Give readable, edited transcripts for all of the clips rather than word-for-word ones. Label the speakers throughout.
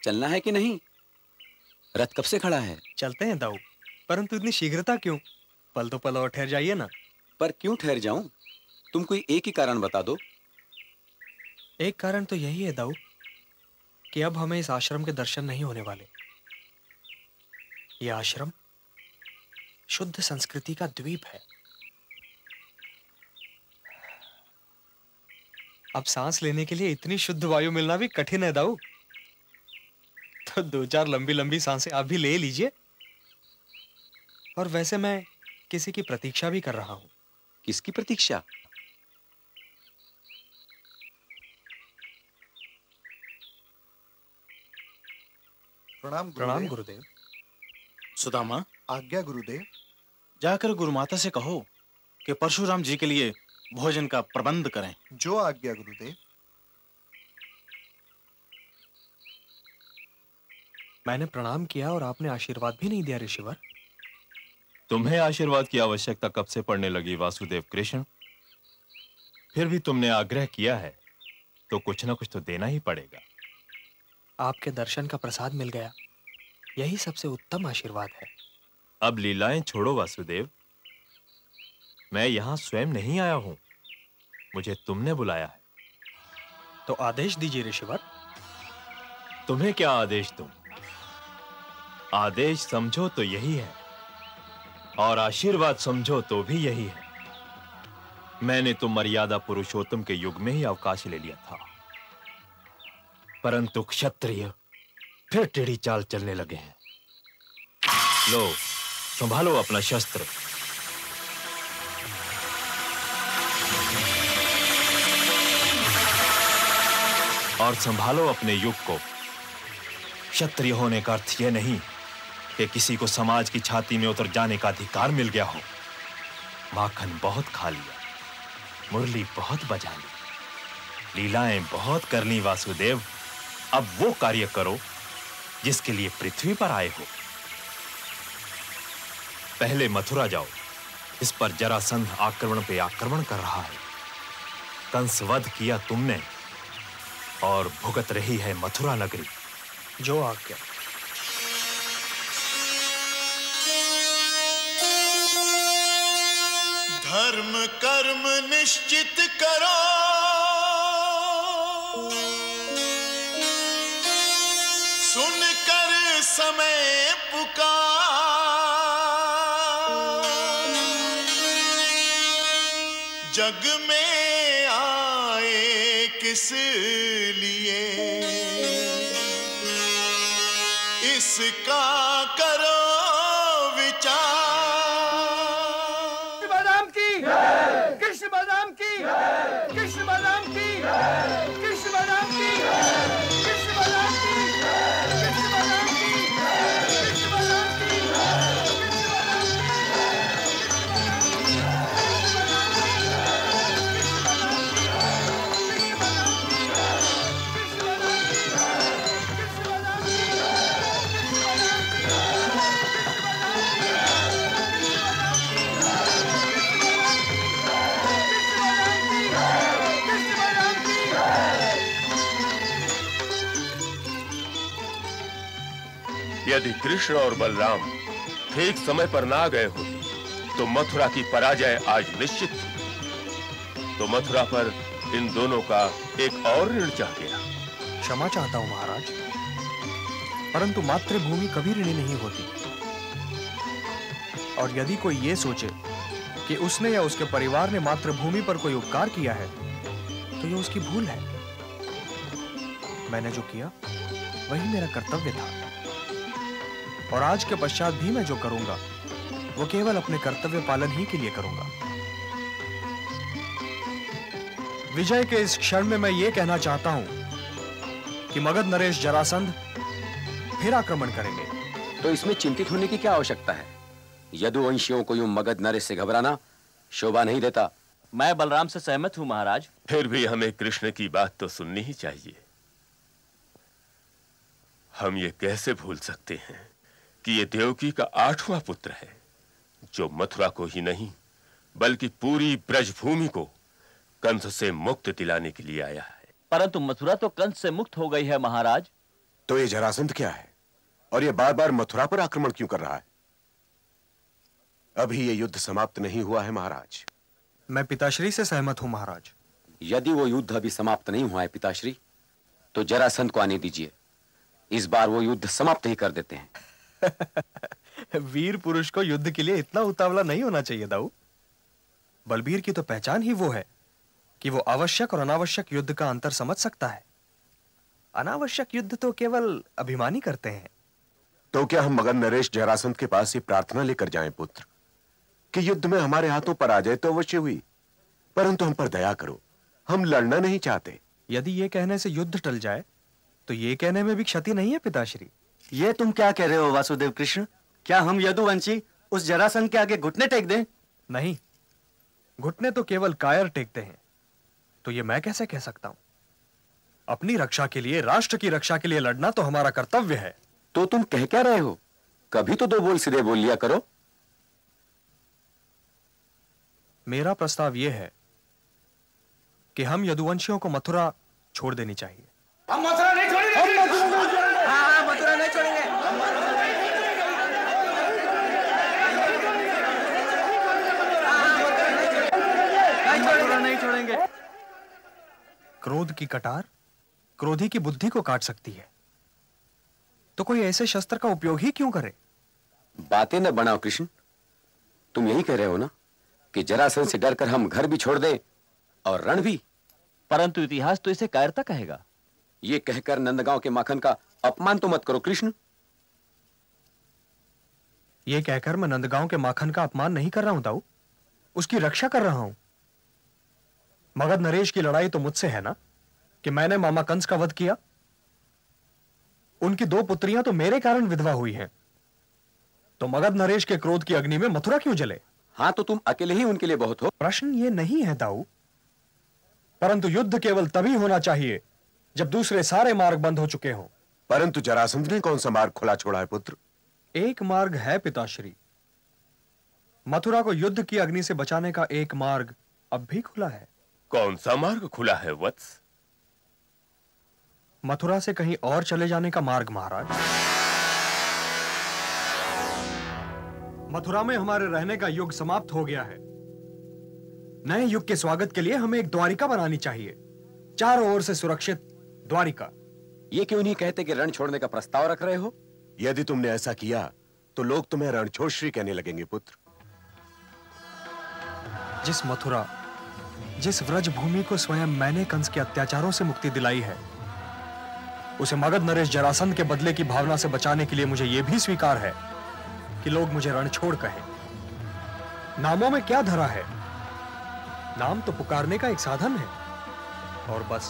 Speaker 1: चलना है कि नहीं? रथ कब से खड़ा है?
Speaker 2: चलते हैं दाऊ, परंतु इतनी शीघ्रता क्यों? पल तो पल और ठहर जाइए ना।
Speaker 1: पर क्यों ठहर जाऊं? तुम कोई एक ही कारण बता दो।
Speaker 2: एक कारण तो यही है दाऊ कि अब हमें इस आश्रम के दर्शन नहीं होने वाले। यह आश्रम शुद्ध संस्कृति का द्वीप है। अब सांस लेने के लिए इतनी शुद्ध वायु मिलना भी कठिन है दाऊ। तो दो चार लंबी लंबी सांसें आप भी ले लीजिए। और वैसे मैं किसी की प्रतीक्षा भी कर रहा हूं।
Speaker 1: किसकी प्रतीक्षा?
Speaker 2: प्रणाम गुरुदेव।
Speaker 3: सुदामा,
Speaker 4: आज्ञा गुरुदेव।
Speaker 3: जाकर गुरुमाता से कहो कि परशुराम जी के लिए भोजन का प्रबंध करें।
Speaker 4: जो आज्ञा गुरुदेव।
Speaker 2: मैंने प्रणाम किया और आपने आशीर्वाद भी नहीं दिया ऋषिवर।
Speaker 5: तुम्हें आशीर्वाद की आवश्यकता कब से पड़ने लगी वासुदेव कृष्ण? फिर भी तुमने आग्रह किया है तो कुछ ना कुछ तो देना ही पड़ेगा।
Speaker 2: आपके दर्शन का प्रसाद मिल गया, यही सबसे उत्तम आशीर्वाद है।
Speaker 5: अब लीलाएं छोड़ो वासुदेव। मैं यहां स्वयं नहीं आया हूं, मुझे तुमने बुलाया है।
Speaker 2: तो आदेश दीजिए ऋषिवर।
Speaker 5: तुम्हें क्या आदेश दूं? आदेश समझो तो यही है और आशीर्वाद समझो तो भी यही है। मैंने तो मर्यादा पुरुषोत्तम के युग में ही अवकाश ले लिया था, परंतु क्षत्रिय फिर टेढ़ी चाल चलने लगे हैं। लो, संभालो अपना शस्त्र। और संभालो अपने युग को। क्षत्रिय होने का अर्थ यह नहीं कि किसी को समाज की छाती में उतर जाने का अधिकार मिल गया हो। माखन बहुत खा लिया, मुरली बहुत बजा ली, लीलाएं बहुत कर ली वासुदेव। अब वो कार्य करो जिसके लिए पृथ्वी पर आए हो। पहले मथुरा जाओ, इस पर जरासंध आक्रमण पे आक्रमण कर रहा है। कंस वध किया तुमने और भुगत रही है मथुरा नगरी।
Speaker 2: जो आज्ञा।
Speaker 6: धर्म कर्म निश्चित करो, सुनकर समय पुकार, जग में आए किस लिए, इसका करो विचार।
Speaker 7: बलराम की, कृष्ण बलराम की, कृष्ण बलराम की, कृष्ण बलराम की, कृष्ण बलराम की, कृष्ण बलराम की, कृष्ण बलराम की,
Speaker 8: यदि कृष्ण और बलराम ठीक समय पर ना गए होते तो मथुरा की पराजय आज निश्चित थी। तो मथुरा पर इन दोनों का एक और ऋण चढ़ गया।
Speaker 2: क्षमा चाहता हूं महाराज, परंतु मातृभूमि कभी ऋणी नहीं होती। और यदि कोई ये सोचे कि उसने या उसके परिवार ने मातृभूमि पर कोई उपकार किया है तो यह उसकी भूल है। मैंने जो किया वही मेरा कर्तव्य था, और आज के पश्चात भी मैं जो करूंगा वो केवल अपने कर्तव्य पालन ही के लिए करूंगा। विजय के इस क्षण में मैं ये कहना चाहता हूं कि मगध नरेश जरासंध फिर आक्रमण करेंगे।
Speaker 1: तो इसमें चिंतित होने की क्या आवश्यकता है? यदुवंशियों को यूं मगध नरेश से घबराना शोभा नहीं देता।
Speaker 9: मैं बलराम से सहमत हूं महाराज।
Speaker 8: फिर भी हमें कृष्ण की बात तो सुननी ही चाहिए। हम ये कैसे भूल सकते हैं कि ये देवकी का 8वां पुत्र है, जो मथुरा को ही नहीं बल्कि पूरी ब्रजभूमि को कंस से मुक्त दिलाने के लिए आया है।
Speaker 9: परंतु मथुरा तो कंस से मुक्त हो गई है महाराज।
Speaker 10: तो ये जरासंध क्या है और ये बार बार मथुरा पर आक्रमण क्यों कर रहा है? अभी ये युद्ध समाप्त नहीं हुआ है महाराज।
Speaker 2: मैं पिताश्री से सहमत हूं महाराज।
Speaker 1: यदि वो युद्ध अभी समाप्त नहीं हुआ है पिताश्री, तो जरासंध को आने दीजिए। इस बार वो युद्ध समाप्त ही कर देते हैं।
Speaker 2: वीर पुरुष को युद्ध के लिए इतना उतावला नहीं होना चाहिए दाऊ। बलबीर की तो पहचान ही वो है कि वो आवश्यक और अनावश्यक युद्ध का अंतर समझ सकता है। अनावश्यक युद्ध तो केवल अभिमानी करते हैं।
Speaker 10: तो क्या हम मगध नरेश जरासंध के पास ये प्रार्थना लेकर जाएं पुत्र कि युद्ध में हमारे हाथों पर आ जाए तो अवश्य हुई, परंतु हम पर दया करो, हम लड़ना नहीं चाहते।
Speaker 2: यदि ये कहने से युद्ध टल जाए तो ये कहने में भी क्षति नहीं है पिताश्री।
Speaker 11: ये तुम क्या कह रहे हो वासुदेव कृष्ण? क्या हम यदुवंशी उस जरासंध के आगे घुटने टेक दें?
Speaker 2: नहीं, घुटने तो केवल कायर टेकते हैं। तो ये मैं कैसे कह सकता हूं? अपनी रक्षा के लिए, राष्ट्र की रक्षा के लिए लड़ना तो हमारा कर्तव्य है।
Speaker 1: तो तुम कह क्या रहे हो? कभी तो दो बोल सीधे बोल लिया करो।
Speaker 2: मेरा प्रस्ताव यह है कि हम यदुवंशियों को मथुरा छोड़ देनी चाहिए।
Speaker 7: हम मथुरा नहीं छोड़ेंगे। हाँ, मथुरा नहीं छोड़ेंगे।
Speaker 11: मथुरा नहीं छोड़ेंगे।
Speaker 2: क्रोध की कटार क्रोधी की बुद्धि को काट सकती है, तो कोई ऐसे शस्त्र का उपयोग ही क्यों करे?
Speaker 1: बातें न बनाओ कृष्ण। तुम यही कह रहे हो ना कि जरासंध से डरकर हम घर भी छोड़ दें और रण भी?
Speaker 9: परंतु इतिहास तो इसे कायरता कहेगा।
Speaker 1: ये कहकर नंदगांव के माखन का अपमान तो मत करो कृष्ण।
Speaker 2: ये कहकर मैं नंदगांव के माखन का अपमान नहीं कर रहा हूं दाऊ, उसकी रक्षा कर रहा हूं। मगध नरेश की लड़ाई तो मुझसे है ना कि मैंने मामा कंस का वध किया। उनकी 2 पुत्रियां तो मेरे कारण विधवा हुई हैं। तो मगध नरेश के क्रोध की अग्नि में मथुरा क्यों जले?
Speaker 1: हाँ, तो तुम अकेले ही उनके लिए बहुत हो।
Speaker 2: प्रश्न ये नहीं है दाऊ, परंतु युद्ध केवल तभी होना चाहिए जब दूसरे सारे मार्ग बंद हो चुके हों।
Speaker 10: परंतु जरासंध ने कौन सा मार्ग खुला छोड़ा है पुत्र?
Speaker 2: एक मार्ग है पिताश्री। मथुरा को युद्ध की अग्नि से बचाने का एक मार्ग अब भी खुला है।
Speaker 8: कौन सा मार्ग खुला है वत्स?
Speaker 2: मथुरा से कहीं और चले जाने का मार्ग महाराज। मथुरा में हमारे रहने का युग समाप्त हो गया है। नए युग के स्वागत के लिए हमें एक द्वारिका बनानी चाहिए, चारों ओर से सुरक्षित द्वारिका।
Speaker 1: ये क्यों नहीं कहते कि रण छोड़ने का प्रस्ताव रख रहे हो?
Speaker 10: यदि तुमने ऐसा किया तो लोग तुम्हें रणछोड़श्री कहने लगेंगे पुत्र।
Speaker 2: जिस मथुरा, जिस व्रज भूमि को स्वयं मैंने कंस के अत्याचारों से मुक्ति दिलाई है, उसे मगध नरेश जरासंध के बदले की भावना से बचाने के लिए मुझे यह भी स्वीकार है कि लोग मुझे रणछोड़ कहें। नामों में क्या धरा है? नाम तो पुकारने का एक साधन है, और बस।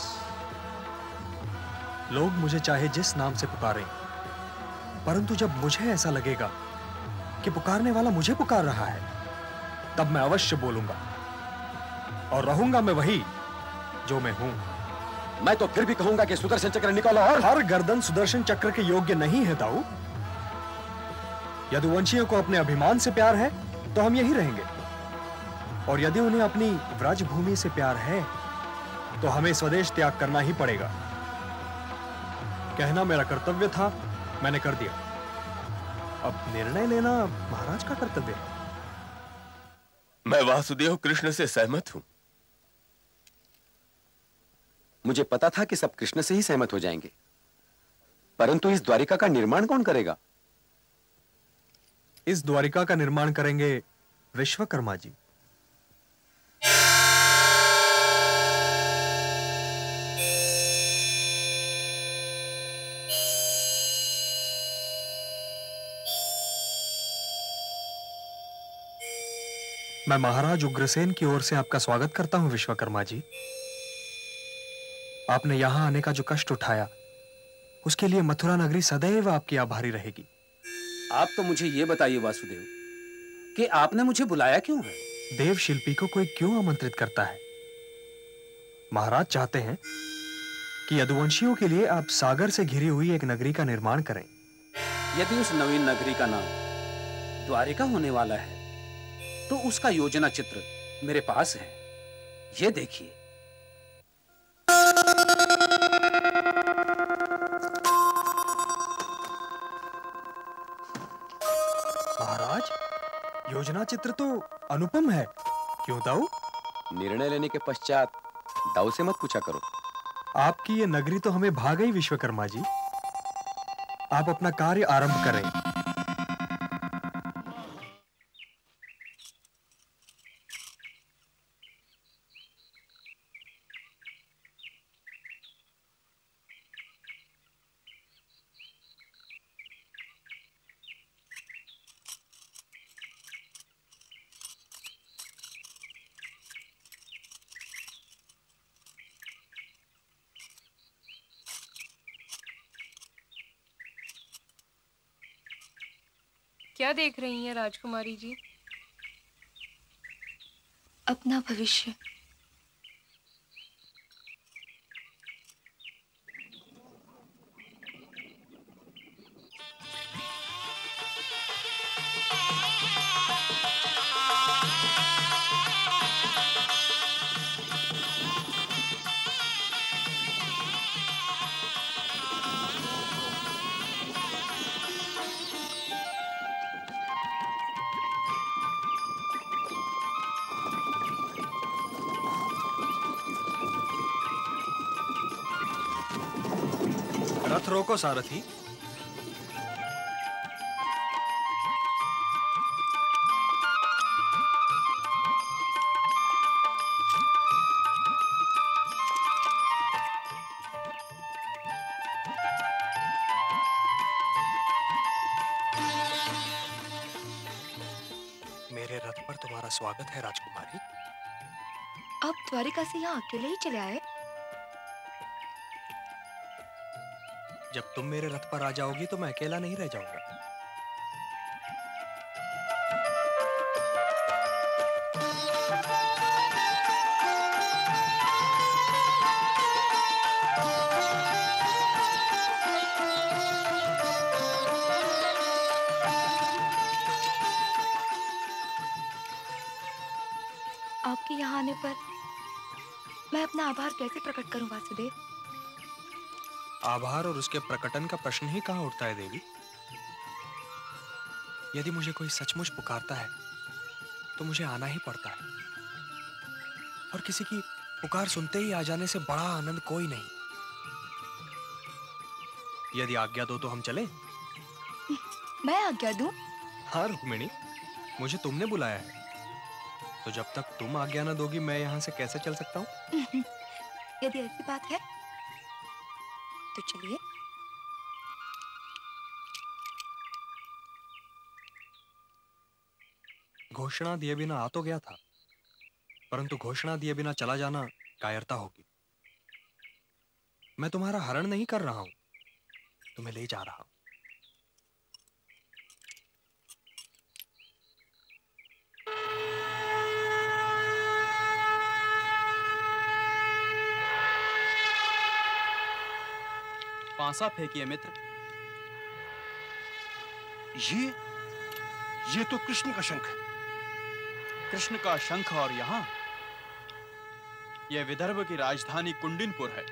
Speaker 2: लोग मुझे चाहे जिस नाम से पुकारें, परंतु जब मुझे ऐसा लगेगा कि पुकारने वाला मुझे पुकार रहा है, तब मैं अवश्य बोलूंगा और रहूंगा मैं वही जो मैं हूं।
Speaker 1: मैं तो फिर भी कहूंगा कि सुदर्शन चक्र निकालो। और
Speaker 2: हर गर्दन सुदर्शन चक्र के योग्य नहीं है दाऊ। यदुवंशियों को अपने अभिमान से प्यार है तो हम यही रहेंगे, और यदि उन्हें अपनी व्रज भूमि से प्यार है तो हमें स्वदेश त्याग करना ही पड़ेगा। कहना मेरा कर्तव्य था, मैंने कर दिया। अब निर्णय लेना महाराज का कर्तव्य है।
Speaker 8: मैं वासुदेव कृष्ण से सहमत हूं।
Speaker 1: मुझे पता था कि सब कृष्ण से ही सहमत हो जाएंगे, परंतु इस द्वारिका का निर्माण कौन करेगा?
Speaker 2: इस द्वारिका का निर्माण करेंगे विश्वकर्मा जी। मैं महाराज उग्रसेन की ओर से आपका स्वागत करता हूं विश्वकर्मा जी। आपने यहां आने का जो कष्ट उठाया, उसके लिए मथुरा नगरी सदैव आपकी आभारी रहेगी।
Speaker 12: आप तो मुझे यह बताइए वासुदेव कि आपने मुझे बुलाया क्यों है?
Speaker 2: देव शिल्पी को कोई क्यों आमंत्रित करता है? महाराज चाहते हैं कि यदुवंशियों के लिए आप सागर से घिरी हुई एक नगरी का निर्माण करें।
Speaker 12: यदि उस नवीन नगरी का नाम द्वारिका होने वाला है तो उसका योजना चित्र मेरे पास है। ये देखिए।
Speaker 2: योजना चित्र तो अनुपम है, क्यों दाऊ?
Speaker 1: निर्णय लेने के पश्चात दाऊ से मत पूछा करो।
Speaker 2: आपकी ये नगरी तो हमें भा गई विश्वकर्मा जी। आप अपना कार्य आरंभ करें।
Speaker 13: क्या देख रही हैं राजकुमारी जी?
Speaker 14: अपना भविष्य।
Speaker 2: रथ रोको सारथी। मेरे रथ पर तुम्हारा स्वागत है राजकुमारी।
Speaker 14: आप द्वारिका से यहाँ अकेले ही चले आए?
Speaker 2: जब तुम मेरे रथ पर आ जाओगी तो मैं अकेला नहीं रह जाऊंगा।
Speaker 14: आपके यहाँ आने पर मैं अपना आभार कैसे प्रकट करूं वासुदेव?
Speaker 2: आभार और उसके प्रकटन का प्रश्न ही कहाँ उठता है देवी। यदि मुझे कोई सचमुच पुकारता है तो मुझे आना ही पड़ता है, और किसी की पुकार सुनते ही आ जाने से बड़ा आनंद कोई नहीं। यदि आज्ञा दो तो हम चलें?
Speaker 14: मैं आज्ञा दूं?
Speaker 2: हाँ रुक्मिणी, मुझे तुमने बुलाया है, तो जब तक तुम आज्ञा न दोगी मैं यहाँ से कैसे चल सकता हूँ?
Speaker 14: यदि ऐसी बात है तो चलिए।
Speaker 2: घोषणा दिए बिना आ तो गया था, परंतु घोषणा दिए बिना चला जाना कायरता होगी। मैं तुम्हारा हरण नहीं कर रहा हूं, तुम्हें ले जा रहा हूं।
Speaker 15: पांसा फेंकिए मित्र।
Speaker 16: ये तो कृष्ण का शंख है।
Speaker 15: कृष्ण का शंख और यहां? यह विदर्भ की राजधानी कुंडिनपुर है।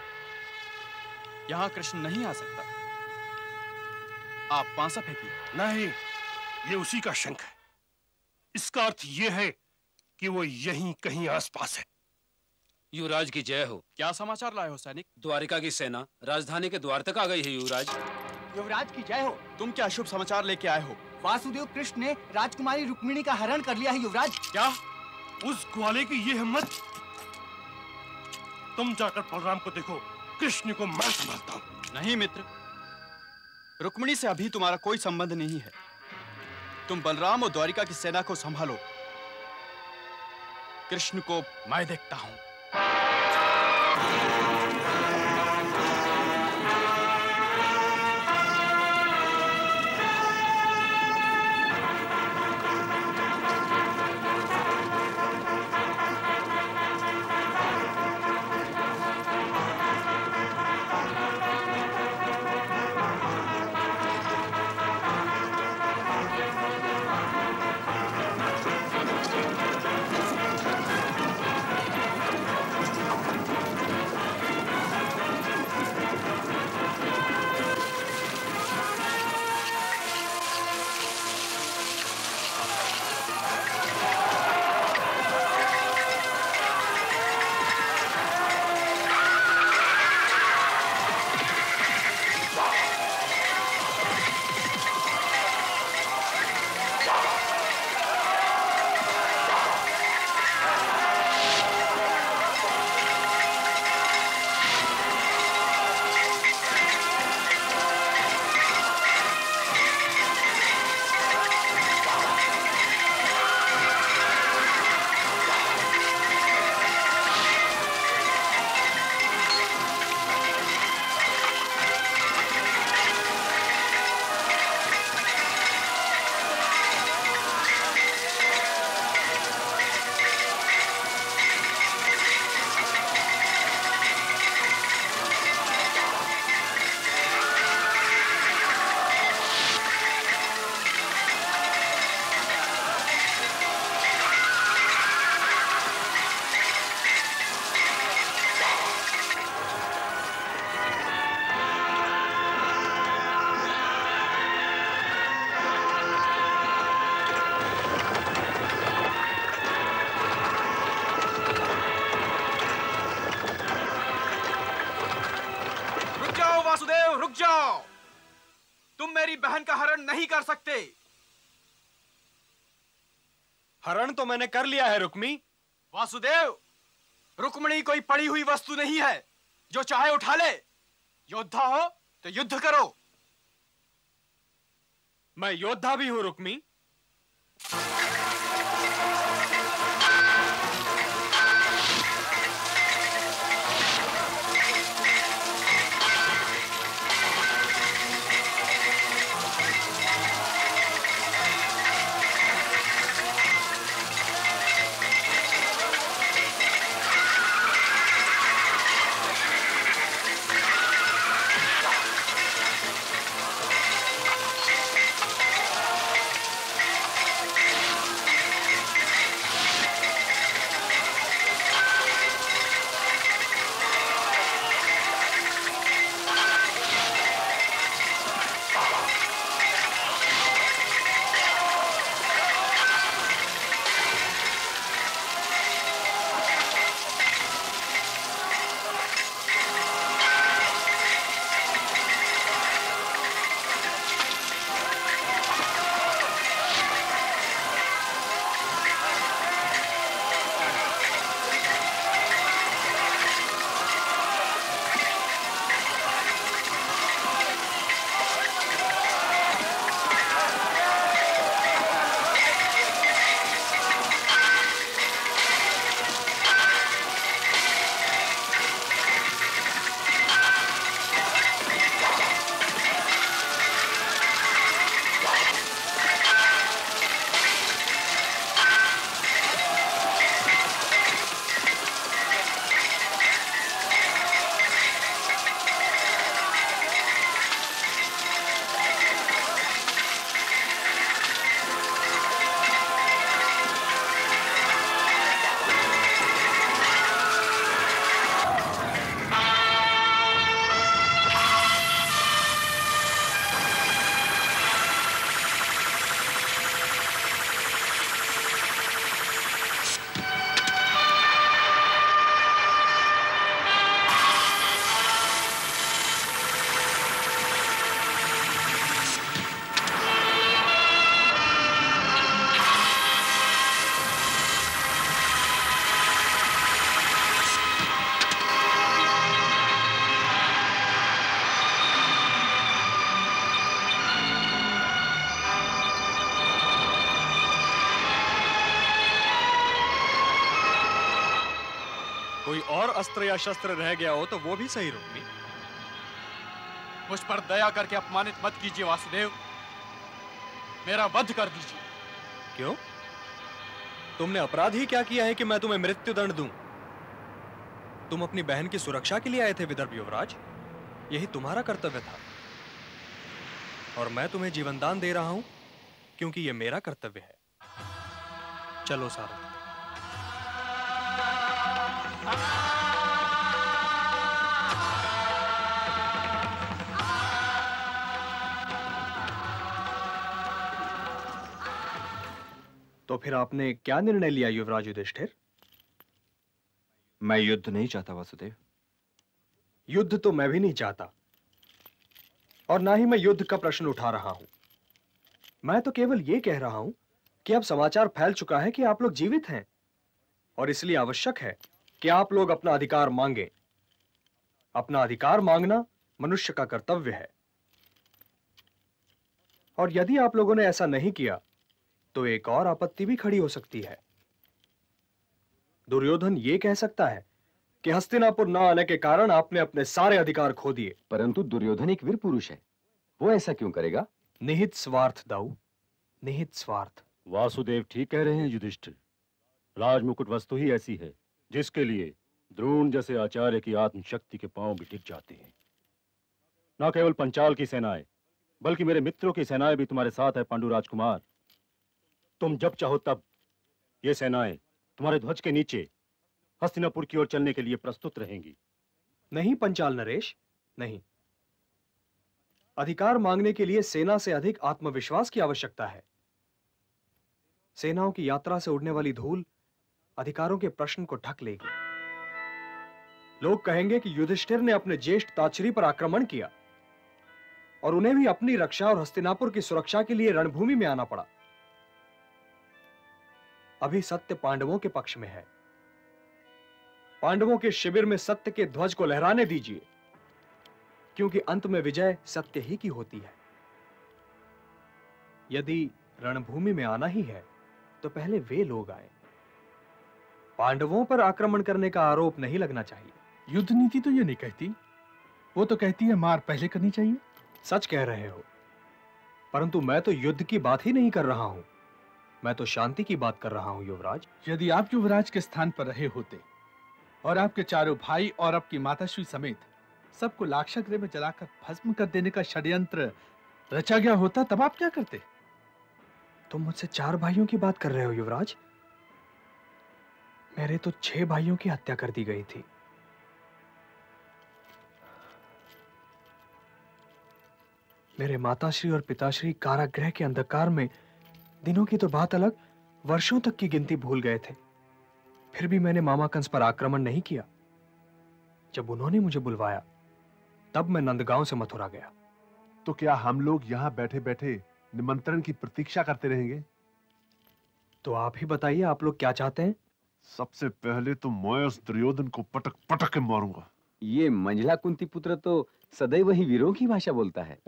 Speaker 15: यहां कृष्ण नहीं आ सकता। आप पांसा फेंकिए।
Speaker 16: नहीं, ये उसी का शंख है। इसका अर्थ यह है कि वो यहीं कहीं आसपास है।
Speaker 12: युवराज की जय हो।
Speaker 15: क्या समाचार लाए हो सैनिक?
Speaker 12: द्वारिका की सेना राजधानी के द्वार तक आ गई है युवराज।
Speaker 15: युवराज की जय हो। तुम क्या शुभ समाचार लेके आए हो?
Speaker 7: वासुदेव कृष्ण ने राजकुमारी रुक्मिणी का हरण कर लिया है युवराज।
Speaker 16: क्या? उस ग्वाले की ये हिम्मत? तुम जाकर बलराम को देखो, कृष्ण को मैं संभालता हूँ।
Speaker 15: नहीं मित्र, रुक्मिणी से अभी तुम्हारा कोई संबंध नहीं है। तुम बलराम और द्वारिका की सेना को संभालो। कृष्ण को मैं देखता हूं। बहन का हरण नहीं कर सकते।
Speaker 2: हरण तो मैंने कर लिया है रुक्मी।
Speaker 15: वासुदेव, रुक्मिणी कोई पड़ी हुई वस्तु नहीं है, जो चाहे उठा ले। योद्धा हो तो युद्ध करो।
Speaker 2: मैं योद्धा भी हूं रुक्मी। कोई और अस्त्र या शस्त्र रह गया हो तो वो भी सही रुक्मी।
Speaker 15: मुझ पर दया करके अपमानित मत कीजिए वासुदेव, मेरा वध कर दीजिए।
Speaker 2: क्यों? तुमने अपराध ही क्या किया है कि मैं तुम्हें मृत्यु दंड दूं? तुम अपनी बहन की सुरक्षा के लिए आए थे विदर्भ युवराज, यही तुम्हारा कर्तव्य था। और मैं तुम्हें जीवनदान दे रहा हूं क्योंकि यह मेरा कर्तव्य है। चलो सारथी। तो फिर आपने क्या निर्णय लिया युवराज युधिष्ठिर?
Speaker 5: मैं युद्ध नहीं चाहता वासुदेव।
Speaker 2: युद्ध तो मैं भी नहीं चाहता, और ना ही मैं युद्ध का प्रश्न उठा रहा हूं। मैं तो केवल यह कह रहा हूं कि अब समाचार फैल चुका है कि आप लोग जीवित हैं, और इसलिए आवश्यक है कि आप लोग अपना अधिकार मांगें। अपना अधिकार मांगना मनुष्य का कर्तव्य है, और यदि आप लोगों ने ऐसा नहीं किया तो एक और आपत्ति भी खड़ी हो सकती है। दुर्योधन यह कह सकता है कि हस्तिनापुर न आने के कारण आपने अपने सारे अधिकार खो दिए।
Speaker 1: परंतु दुर्योधन एक वीर पुरुष है, वो ऐसा क्यों करेगा?
Speaker 2: निहित स्वार्थ दाऊ, निहित स्वार्थ।
Speaker 17: वासुदेव ठीक कह रहे हैं युधिष्ठिर। राजमुकुट वस्तु ही ऐसी है जिसके लिए द्रोण जैसे आचार्य की आत्मशक्ति के पांव भी टिक जाते हैं। न केवल पंचाल की सेनाएं बल्कि मेरे मित्रों की सेनाएं भी तुम्हारे साथ है पांडु राजकुमार। तुम जब चाहो तब ये सेनाएं तुम्हारे ध्वज के नीचे हस्तिनापुर की ओर चलने के लिए प्रस्तुत रहेंगी।
Speaker 2: नहीं पंचाल नरेश, नहीं। अधिकार मांगने के लिए सेना से अधिक आत्मविश्वास की आवश्यकता है। सेनाओं की यात्रा से उड़ने वाली धूल अधिकारों के प्रश्न को ढक लेगी। लोग कहेंगे कि युधिष्ठिर ने अपने ज्येष्ठ ताचरी पर आक्रमण किया, और उन्हें भी अपनी रक्षा और हस्तिनापुर की सुरक्षा के लिए रणभूमि में आना पड़ा। अभी सत्य पांडवों के पक्ष में है। पांडवों के शिविर में सत्य के ध्वज को लहराने दीजिए, क्योंकि अंत में विजय सत्य ही की होती है। यदि रणभूमि में आना ही है तो पहले वे लोग आए। पांडवों पर आक्रमण करने का आरोप नहीं लगना चाहिए।
Speaker 18: युद्ध नीति तो ये नहीं कहती, वो तो कहती है मार पहले करनी चाहिए।
Speaker 2: सच कह रहे हो, परंतु मैं तो युद्ध की बात ही नहीं कर रहा हूं, मैं तो शांति की बात कर रहा हूं युवराज।
Speaker 18: यदि आप युवराज के स्थान पर रहे होते और आपके चारों भाई और आपकी माताश्री समेत सबको लाक्षागृह में जलाकर भस्म कर देने का षड्यंत्र रचा गया होता, तब आप क्या करते?
Speaker 2: तुम मुझसे 4 भाइयों की बात कर रहे हो युवराज? मेरे तो 6 भाइयों की हत्या कर दी गई थी। मेरे माताश्री और पिताश्री कारागृह के अंधकार में, दिनों की तो बात अलग, वर्षों तक की गिनती भूल गए थे। फिर भी मैंने मामा कंस पर आक्रमण नहीं किया। जब उन्होंने मुझे बुलवाया तब मैं नंदगांव से मथुरा गया।
Speaker 19: तो क्या हम लोग यहाँ बैठे बैठे निमंत्रण की प्रतीक्षा करते रहेंगे?
Speaker 2: तो आप ही बताइए, आप लोग क्या चाहते हैं?
Speaker 19: सबसे पहले तो मैं उस दुर्योधन को पटक पटक के मारूंगा।
Speaker 1: ये मंझला कुंती पुत्र तो सदैव ही वीरों की भाषा बोलता है।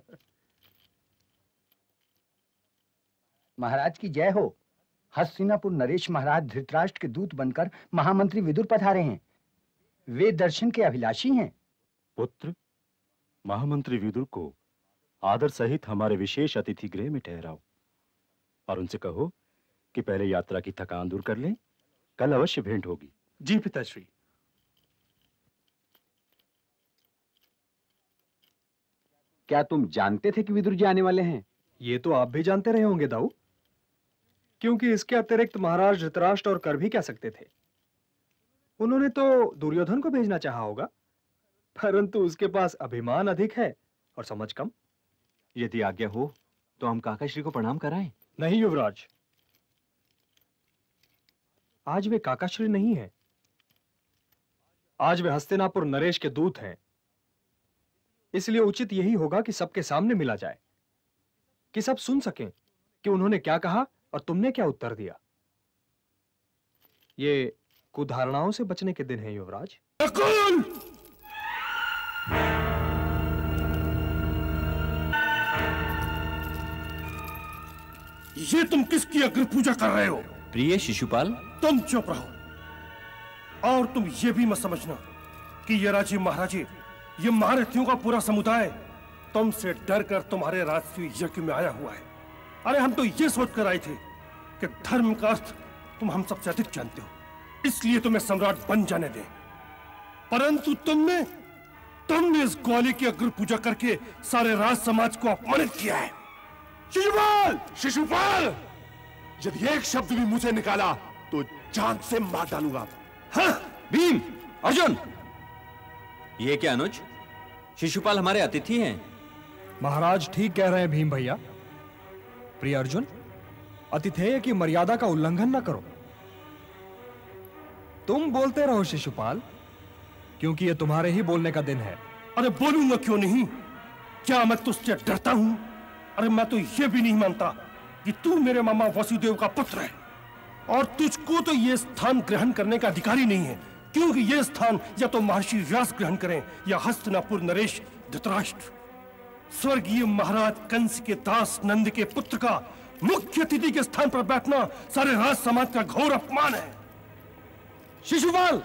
Speaker 20: महाराज की जय हो। हस्तिनापुर नरेश महाराज धृतराष्ट्र के दूत बनकर महामंत्री विदुर पधारे हैं। वे दर्शन के अभिलाषी हैं।
Speaker 17: पुत्र, महामंत्री विदुर को आदर सहित हमारे विशेष अतिथि गृह में ठहराओ और उनसे कहो कि पहले यात्रा की थकान दूर कर लें, कल अवश्य भेंट होगी।
Speaker 18: जी पिताश्री।
Speaker 1: क्या तुम जानते थे कि विदुर जी आने वाले हैं?
Speaker 2: ये तो आप भी जानते रहे होंगे दाऊ, क्योंकि इसके अतिरिक्त महाराज धृतराष्ट्र और कर भी क्या सकते थे। उन्होंने तो दुर्योधन को भेजना चाहा होगा, परंतु उसके पास अभिमान अधिक है और समझ कम।
Speaker 9: यदि आज्ञा हो तो हम काकाश्री को प्रणाम कराएं।
Speaker 2: नहीं युवराज, आज वे काकाश्री नहीं हैं। आज वे हस्तिनापुर नरेश के दूत हैं। इसलिए उचित यही होगा कि सबके सामने मिला जाए, कि सब सुन सकें कि उन्होंने क्या कहा और तुमने क्या उत्तर दिया। ये कुधारणाओं से बचने के दिन है युवराज।
Speaker 16: ये तुम किसकी अग्र पूजा कर रहे हो?
Speaker 9: प्रिय शिशुपाल।
Speaker 16: तुम चुप रहो और तुम ये भी मत समझना कि ये राजे महाराजे, ये महारथियों का पूरा समुदाय तुमसे डर कर तुम्हारे राजसूय यज्ञ में आया हुआ है। अरे हम तो ये सोच कर आए थे कि धर्म का अर्थ तुम हम सबसे अधिक जानते हो, इसलिए तुम्हें सम्राट बन जाने दें। परंतु तुमने इस ग्वाले की अग्र पूजा करके सारे राज समाज को अपमानित किया है।
Speaker 19: शिशुपाल! शिशुपाल! यदि एक शब्द भी मुझे निकाला तो जान से मार डालूंगा।
Speaker 9: हाँ, भीम, अर्जुन! ये क्या अनुज? शिशुपाल हमारे अतिथि हैं।
Speaker 2: महाराज ठीक कह रहे हैं भीम भैया। प्रिय अर्जुन, अतिथेय की मर्यादा का उल्लंघन न करो। तुम बोलते रहो शिशुपाल, क्योंकि ये तुम्हारे ही बोलने का दिन है।
Speaker 16: अरे बोलूंगा क्यों नहीं? क्या मैं तुझसे डरता हूं? अरे मैं तो ये भी नहीं मानता कि तू मेरे मामा वसुदेव का पुत्र है और तुझको तो ये स्थान ग्रहण करने का अधिकार ही नहीं है, क्योंकि ये स्थान या तो महर्षि व्यास ग्रहण करें या हस्तिनापुर नरेश धृतराष्ट्र। स्वर्गीय महाराज कंस के दास नंद के पुत्र का मुख्य अतिथि के स्थान पर बैठना सारे राज समाज का घोर अपमान है।
Speaker 2: शिशुपाल!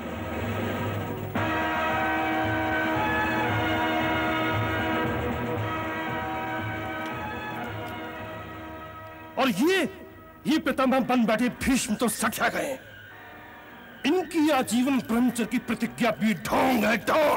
Speaker 16: और ये पितामह बन बैठे भीष्म तो सख्या गए। इनकी आजीवन ब्रह्मचर्य की प्रतिज्ञा भी ढोंग है, ढोंग।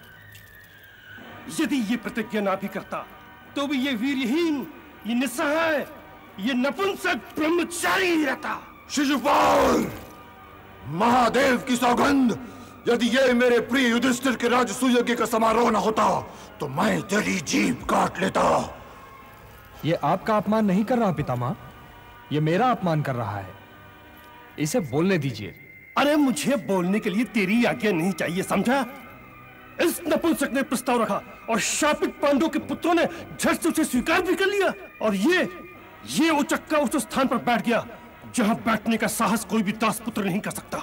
Speaker 16: यदि ये प्रतिज्ञा ना भी करता तो भी ये वीरहीन, ये निस्सहाय, ये नपुंसक ब्रह्मचारी ही रहता।
Speaker 19: शिशुपाल! महादेव की सौगंध, यदि ये मेरे प्रिय युधिष्ठिर के राजसूय का समारोह न होता तो मैं तेरी जीभ काट लेता।
Speaker 2: ये आपका अपमान नहीं कर रहा पितामह, ये मेरा अपमान कर रहा है। इसे बोलने दीजिए।
Speaker 16: अरे मुझे बोलने के लिए तेरी आज्ञा नहीं चाहिए, समझा? इस नपुंसक ने प्रस्ताव रखा और शापित पांडवों के पुत्रों ने झट से उसे स्वीकार भी कर लिया। और ये उचक्का उस स्थान पर बैठ गया जहां बैठने का साहस कोई भी दासपुत्र नहीं कर सकता।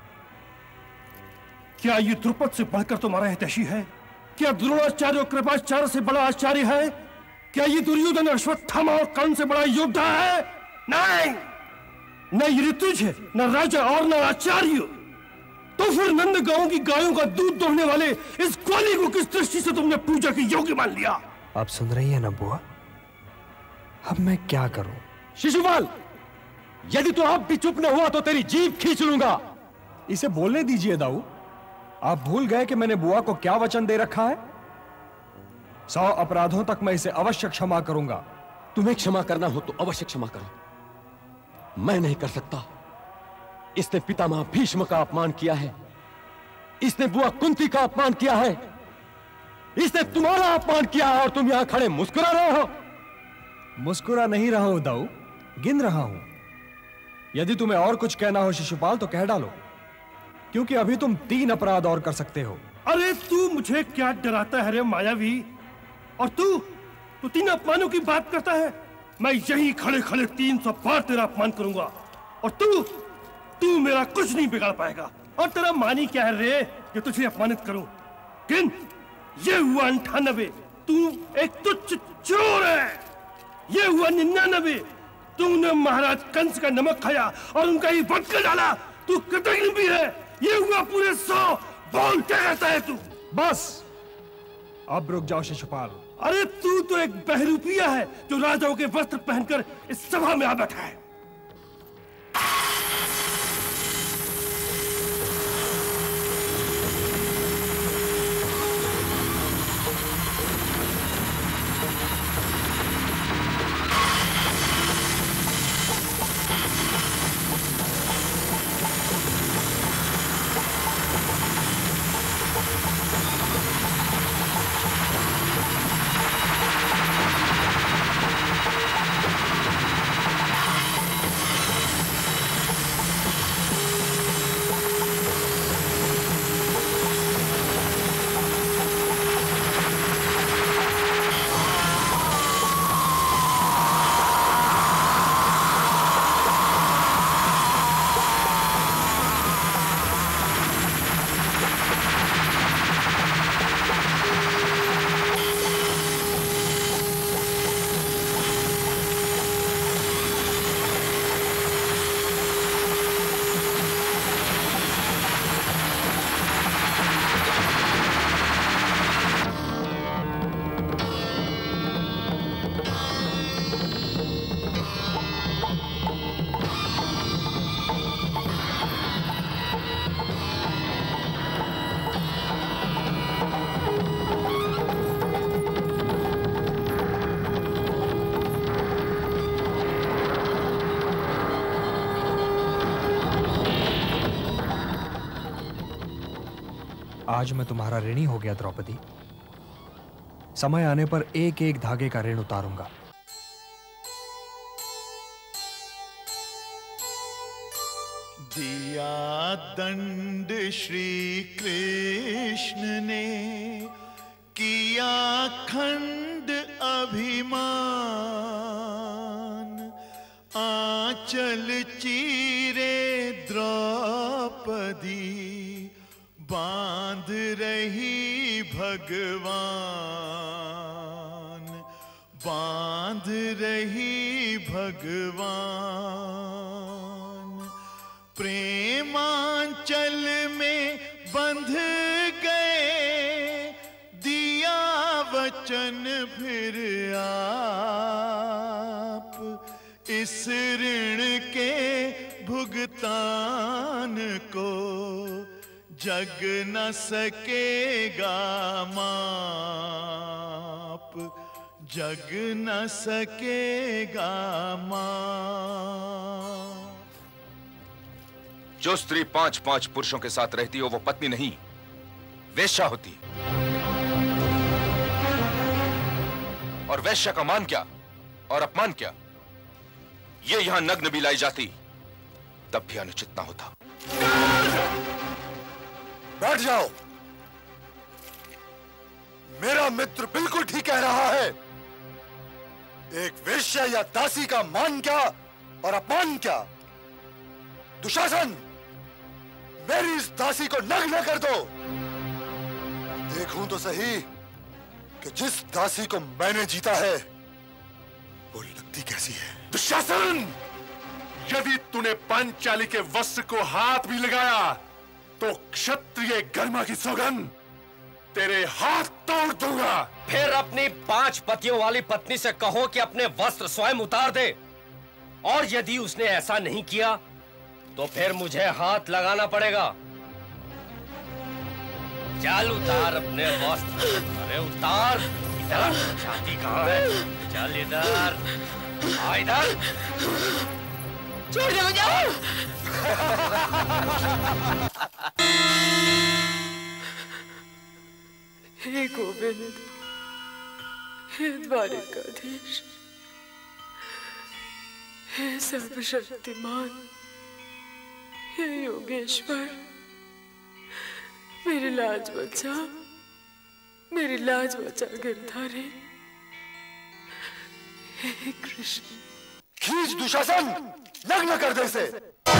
Speaker 16: क्या ये द्रुपद से बढ़कर तुम्हारा हितैषी है? क्या द्रोणाचार्य और कृपाचार्य से बड़ा आचार्य है? क्या ये दुर्योधन, अश्वत्थामा और कर्ण से बड़ा योद्धा है? नहीं, न ये ऋतुज है, न राजा और न आचार्य। तो फिर नंद गांव की गायों का दूध दोहने वाले इस ग्वाली को किस दृष्टि से तुमने पूजा की योग्य मान लिया?
Speaker 2: आप सुन रही है ना बुआ? अब मैं क्या करूं?
Speaker 17: शिशुपाल, यदि तू अब भी चुप न हुआ तो तेरी जीभ खींच लूंगा।
Speaker 2: इसे बोलने दीजिए दाऊ। आप भूल गए कि मैंने बुआ को क्या वचन दे रखा है? 100 अपराधों तक मैं इसे अवश्य क्षमा करूंगा।
Speaker 9: तुम्हें क्षमा करना हो तो अवश्य क्षमा करो, मैं नहीं कर सकता। इसने पितामह भीष्म का अपमान किया है, इसने बुआ कुंती का अपमान किया है, इसने तुम्हारा अपमान किया है और तुम यहां खड़े मुस्कुरा रहे हो।
Speaker 2: मुस्कुरा नहीं रहा हूं दाऊ, गिन रहा हूं। यदि तुम्हें और कुछ कहना हो शिशुपाल तो कह डालो, क्योंकि अभी तुम 3 अपराध और कर सकते हो।
Speaker 16: अरे तू मुझे क्या डराता है रे मायावी? और तू 3 अपमानों की बात करता है? मैं यहीं खड़े खड़े 300 बार तेरा अपमान करूंगा और तू मेरा कुछ नहीं बिगाड़ पाएगा। और तेरा मानी क्या है रे कि तुझे अपमानित करूं? किन ये हुआ 98, तू एक तुच्छ चोर है। ये हुआ 99, तूने महाराज कंस का नमक खाया और उनका ही वध कर डाला, तू कृतज्ञ भी है। ये हुआ पूरे 100, बोल क्या कहता है तू?
Speaker 2: बस अब रुक जाओ शिशुपाल।
Speaker 16: अरे तू तो एक बहरूपिया है जो राजाओं के वस्त्र पहनकर इस सभा में आ बैठा है।
Speaker 2: आज मैं तुम्हारा ऋणी हो गया द्रौपदी। समय आने पर एक एक धागे का ऋण उतारूंगा।
Speaker 6: दिया दंड श्री कृष्ण ने, किया खंड अभिमान, आंचल चीरे द्रौपदी, बांध रही भगवान, बांध रही भगवान। प्रेमांचल में बंध गए, दिया वचन फिर आप, इस ऋण के भुगतान को जग न सकेगा माप, जग न सकेगा माप।
Speaker 21: जो स्त्री 5-5 पुरुषों के साथ रहती हो वो पत्नी नहीं, वेश्या होती है। और वेश्या का मान क्या और अपमान क्या, ये यहां नग्न भी लाई जाती तब भी अनुचित ना होता।
Speaker 19: बैठ जाओ। मेरा मित्र बिल्कुल ठीक कह रहा है। एक वेश्या या दासी का मान क्या और अपमान क्या। दुशासन, मेरी इस दासी को नग्न कर दो। देखूं तो सही कि जिस दासी को मैंने जीता है वो लगती कैसी है।
Speaker 3: दुशासन, यदि तूने पांचाली के वस्त्र को हाथ भी लगाया तो क्षत्रिय गरिमा की सौगंध तेरे हाथ तोड़ दूंगा।
Speaker 9: फिर अपनी 5 पतियों वाली पत्नी से कहो कि अपने वस्त्र स्वयं उतार दे, और यदि उसने ऐसा नहीं किया तो फिर मुझे हाथ लगाना पड़ेगा। चल उतार अपने वस्त्र। अरे उतार। इधर छाती कहाँ है? चल इधर आ, इधर।
Speaker 7: छोड़ दो मुझे।
Speaker 22: हे गोविंद, हे द्वारिकाधीश, हे सर्वशक्तिमान, हे योगेश्वर, मेरी लाज बचा, मेरी लाज बचा गिरधारी। हे कृष्ण।
Speaker 19: खींच दुशासन, नग्न कर दे इसे।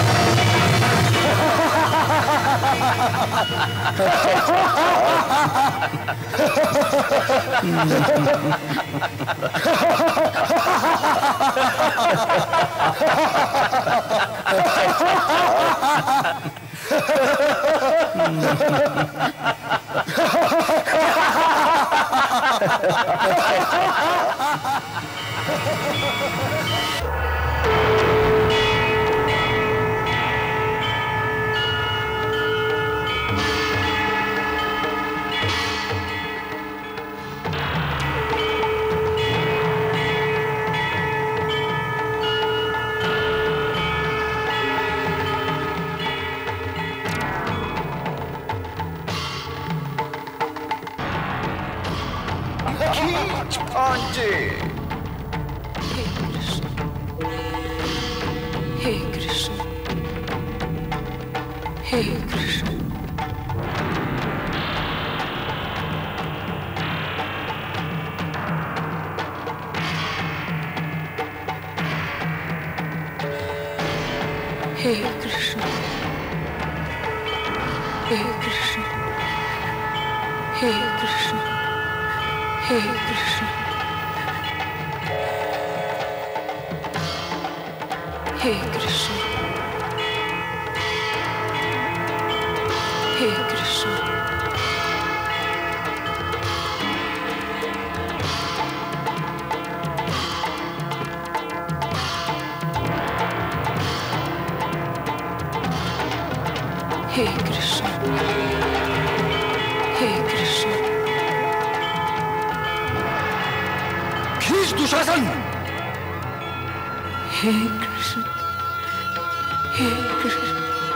Speaker 7: पांचे।
Speaker 22: हे कृष्ण, हे कृष्ण, हे कृष्ण। हे कृष्ण, हे कृष्ण, हे कृष्ण, हे कृष्ण, हे कृष्ण, हे कृष्ण, हे कृष्ण, हे कृष्ण।
Speaker 19: खींच दुशासन।
Speaker 22: हे कृष्ण, हे कृष्ण,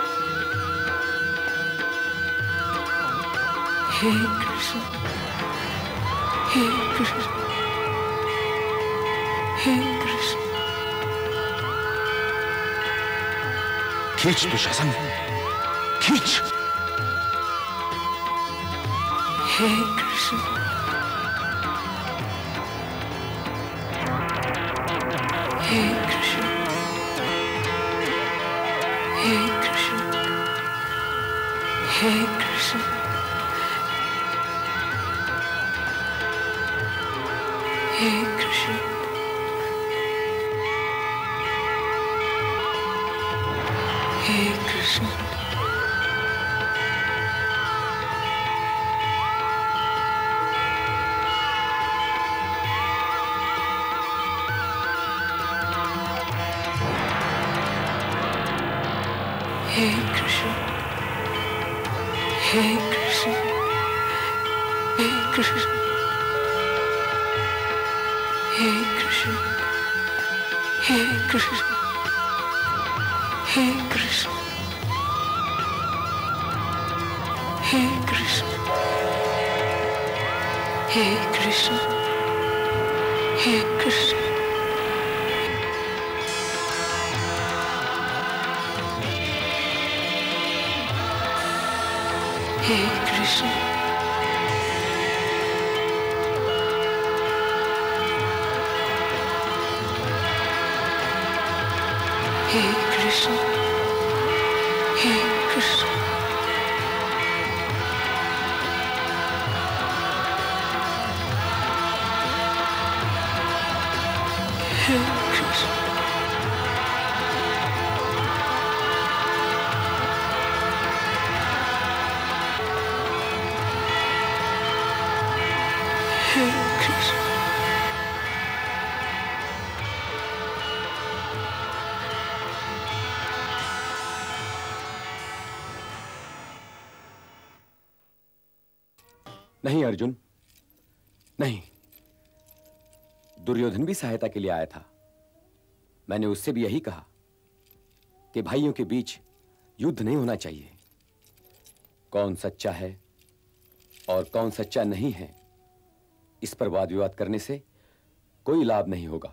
Speaker 22: हे कृष्ण, हे कृष्ण, हे कृष्ण।
Speaker 19: खींच दुशासन, खींच।
Speaker 22: हे कृष्ण, हे कृष्ण, हे कृष्ण, हे कृष्ण, हे कृष्ण, हे कृष्ण। हे कृष्ण, हे कृष्ण, हे कृष्ण, हे कृष्ण, हे कृष्ण, हे कृष्ण, हे कृष्ण, हे कृष्ण, हे कृष्ण। हे कृष्ण, हे कृष्ण, हे कृष्ण। हे कृष्ण। हे कृष्ण।
Speaker 1: नहीं अर्जुन, नहीं। दुर्योधन भी सहायता के लिए आया था। मैंने उससे भी यही कहा कि भाइयों के बीच युद्ध नहीं होना चाहिए। कौन सच्चा है और कौन सच्चा नहीं है, इस पर वाद विवाद करने से कोई लाभ नहीं होगा।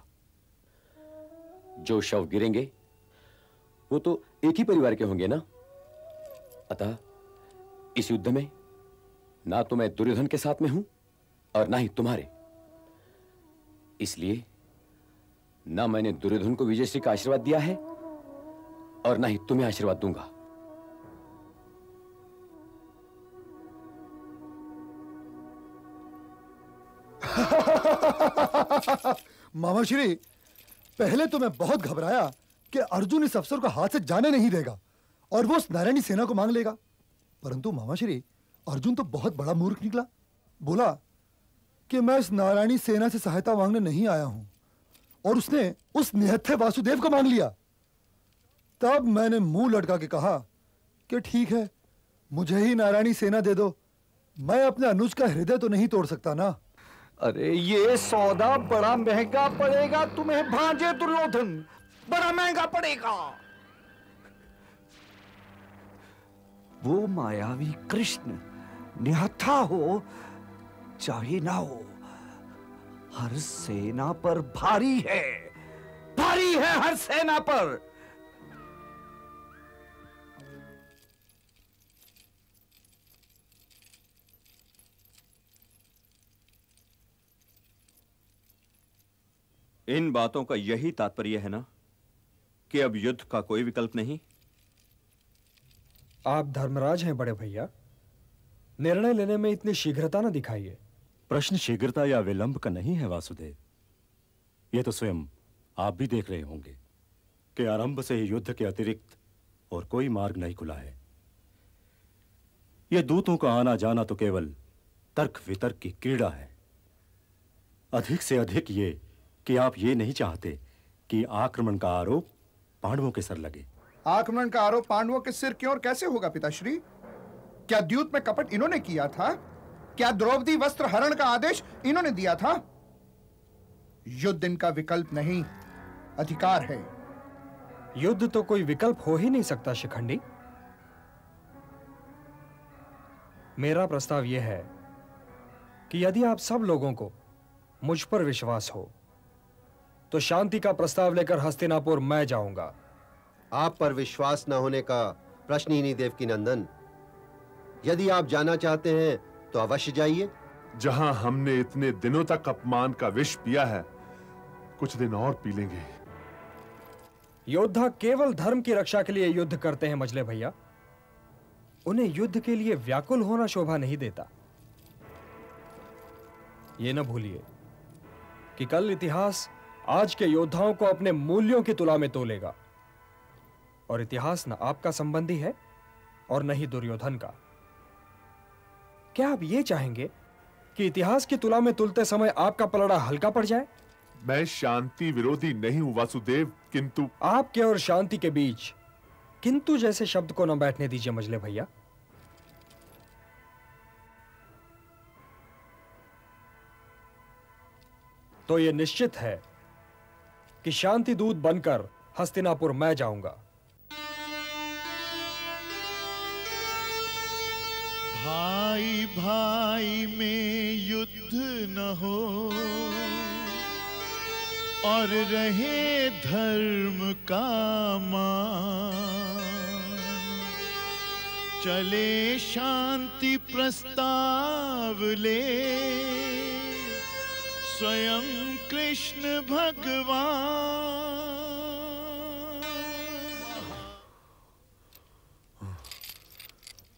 Speaker 1: जो शव गिरेंगे वो तो एक ही परिवार के होंगे ना। अतः इस युद्ध में ना तो मैं दुर्योधन के साथ में हूं और ना ही तुम्हारे। इसलिए ना मैंने दुर्योधन को विजयश्री का आशीर्वाद दिया है और ना ही तुम्हें आशीर्वाद दूंगा।
Speaker 19: मामाश्री, पहले तो मैं बहुत घबराया कि अर्जुन इस अफसर को हाथ से जाने नहीं देगा और वो उस नारायणी सेना को मांग लेगा। परंतु मामाश्री, अर्जुन तो बहुत बड़ा मूर्ख निकला। बोला कि मैं इस नारायणी सेना से सहायता मांगने नहीं आया हूं और उसने उस निहत्थे वासुदेव को मांग लिया। तब मैंने मुंह लटका के कहा कि ठीक है, मुझे ही नारायणी सेना दे दो। मैं अपने अनुज का हृदय तो नहीं तोड़ सकता ना।
Speaker 20: अरे ये सौदा बड़ा महंगा पड़ेगा तुम्हें भांजे दुर्योधन, बड़ा महंगा पड़ेगा। वो मायावी कृष्ण निहत्था हो चाहे ना हो, हर सेना पर भारी है, भारी है हर सेना पर।
Speaker 15: इन बातों का यही तात्पर्य है ना कि अब युद्ध का कोई विकल्प नहीं।
Speaker 2: आप धर्मराज हैं बड़े भैया, निर्णय लेने में इतनी शीघ्रता ना दिखाइए।
Speaker 17: प्रश्न शीघ्रता या विलंब का नहीं है वासुदेव। यह तो स्वयं आप भी देख रहे होंगे कि आरंभ से ही युद्ध के अतिरिक्त और कोई मार्ग नहीं खुला है। यह दूतों का आना जाना तो केवल तर्क वितर्क की क्रीड़ा है। अधिक से अधिक ये कि आप ये नहीं चाहते कि आक्रमण का आरोप पांडवों के सर लगे।
Speaker 4: आक्रमण का आरोप पांडवों के सिर क्यों और कैसे होगा पिताश्री? क्या द्यूत में कपट इन्होंने किया था? क्या द्रौपदी वस्त्र हरण का आदेश इन्होंने दिया था? युद्ध इनका विकल्प नहीं, अधिकार है।
Speaker 2: युद्ध तो कोई विकल्प हो ही नहीं सकता शिखंडी। मेरा प्रस्ताव यह है कि यदि आप सब लोगों को मुझ पर विश्वास हो तो शांति का प्रस्ताव लेकर हस्तिनापुर मैं जाऊंगा।
Speaker 11: आप पर विश्वास न होने का प्रश्न ही नहीं देवकी नंदन। यदि आप जाना चाहते हैं तो अवश्य जाइए।
Speaker 3: जहां हमने इतने दिनों तक अपमान का विष पिया है, कुछ दिन और पी लेंगे।
Speaker 2: योद्धा केवल धर्म की रक्षा के लिए युद्ध करते हैं मजले भैया। उन्हें युद्ध के लिए व्याकुल होना शोभा नहीं देता। यह न भूलिए कि कल इतिहास आज के योद्धाओं को अपने मूल्यों की तुला में तोलेगा और इतिहास न आपका संबंधी है और न ही दुर्योधन का। क्या आप ये चाहेंगे कि इतिहास की तुला में तुलते समय आपका पलड़ा हल्का पड़ जाए?
Speaker 3: मैं शांति विरोधी नहीं हूं वासुदेव, किंतु
Speaker 2: आपके और शांति के बीच किंतु जैसे शब्द को न बैठने दीजिए मजले भैया। तो यह निश्चित है कि शांति दूत बनकर हस्तिनापुर मैं जाऊंगा।
Speaker 6: भाई भाई में युद्ध न हो और रहे धर्म का मान, चले शांति प्रस्ताव ले स्वयं कृष्ण भगवान।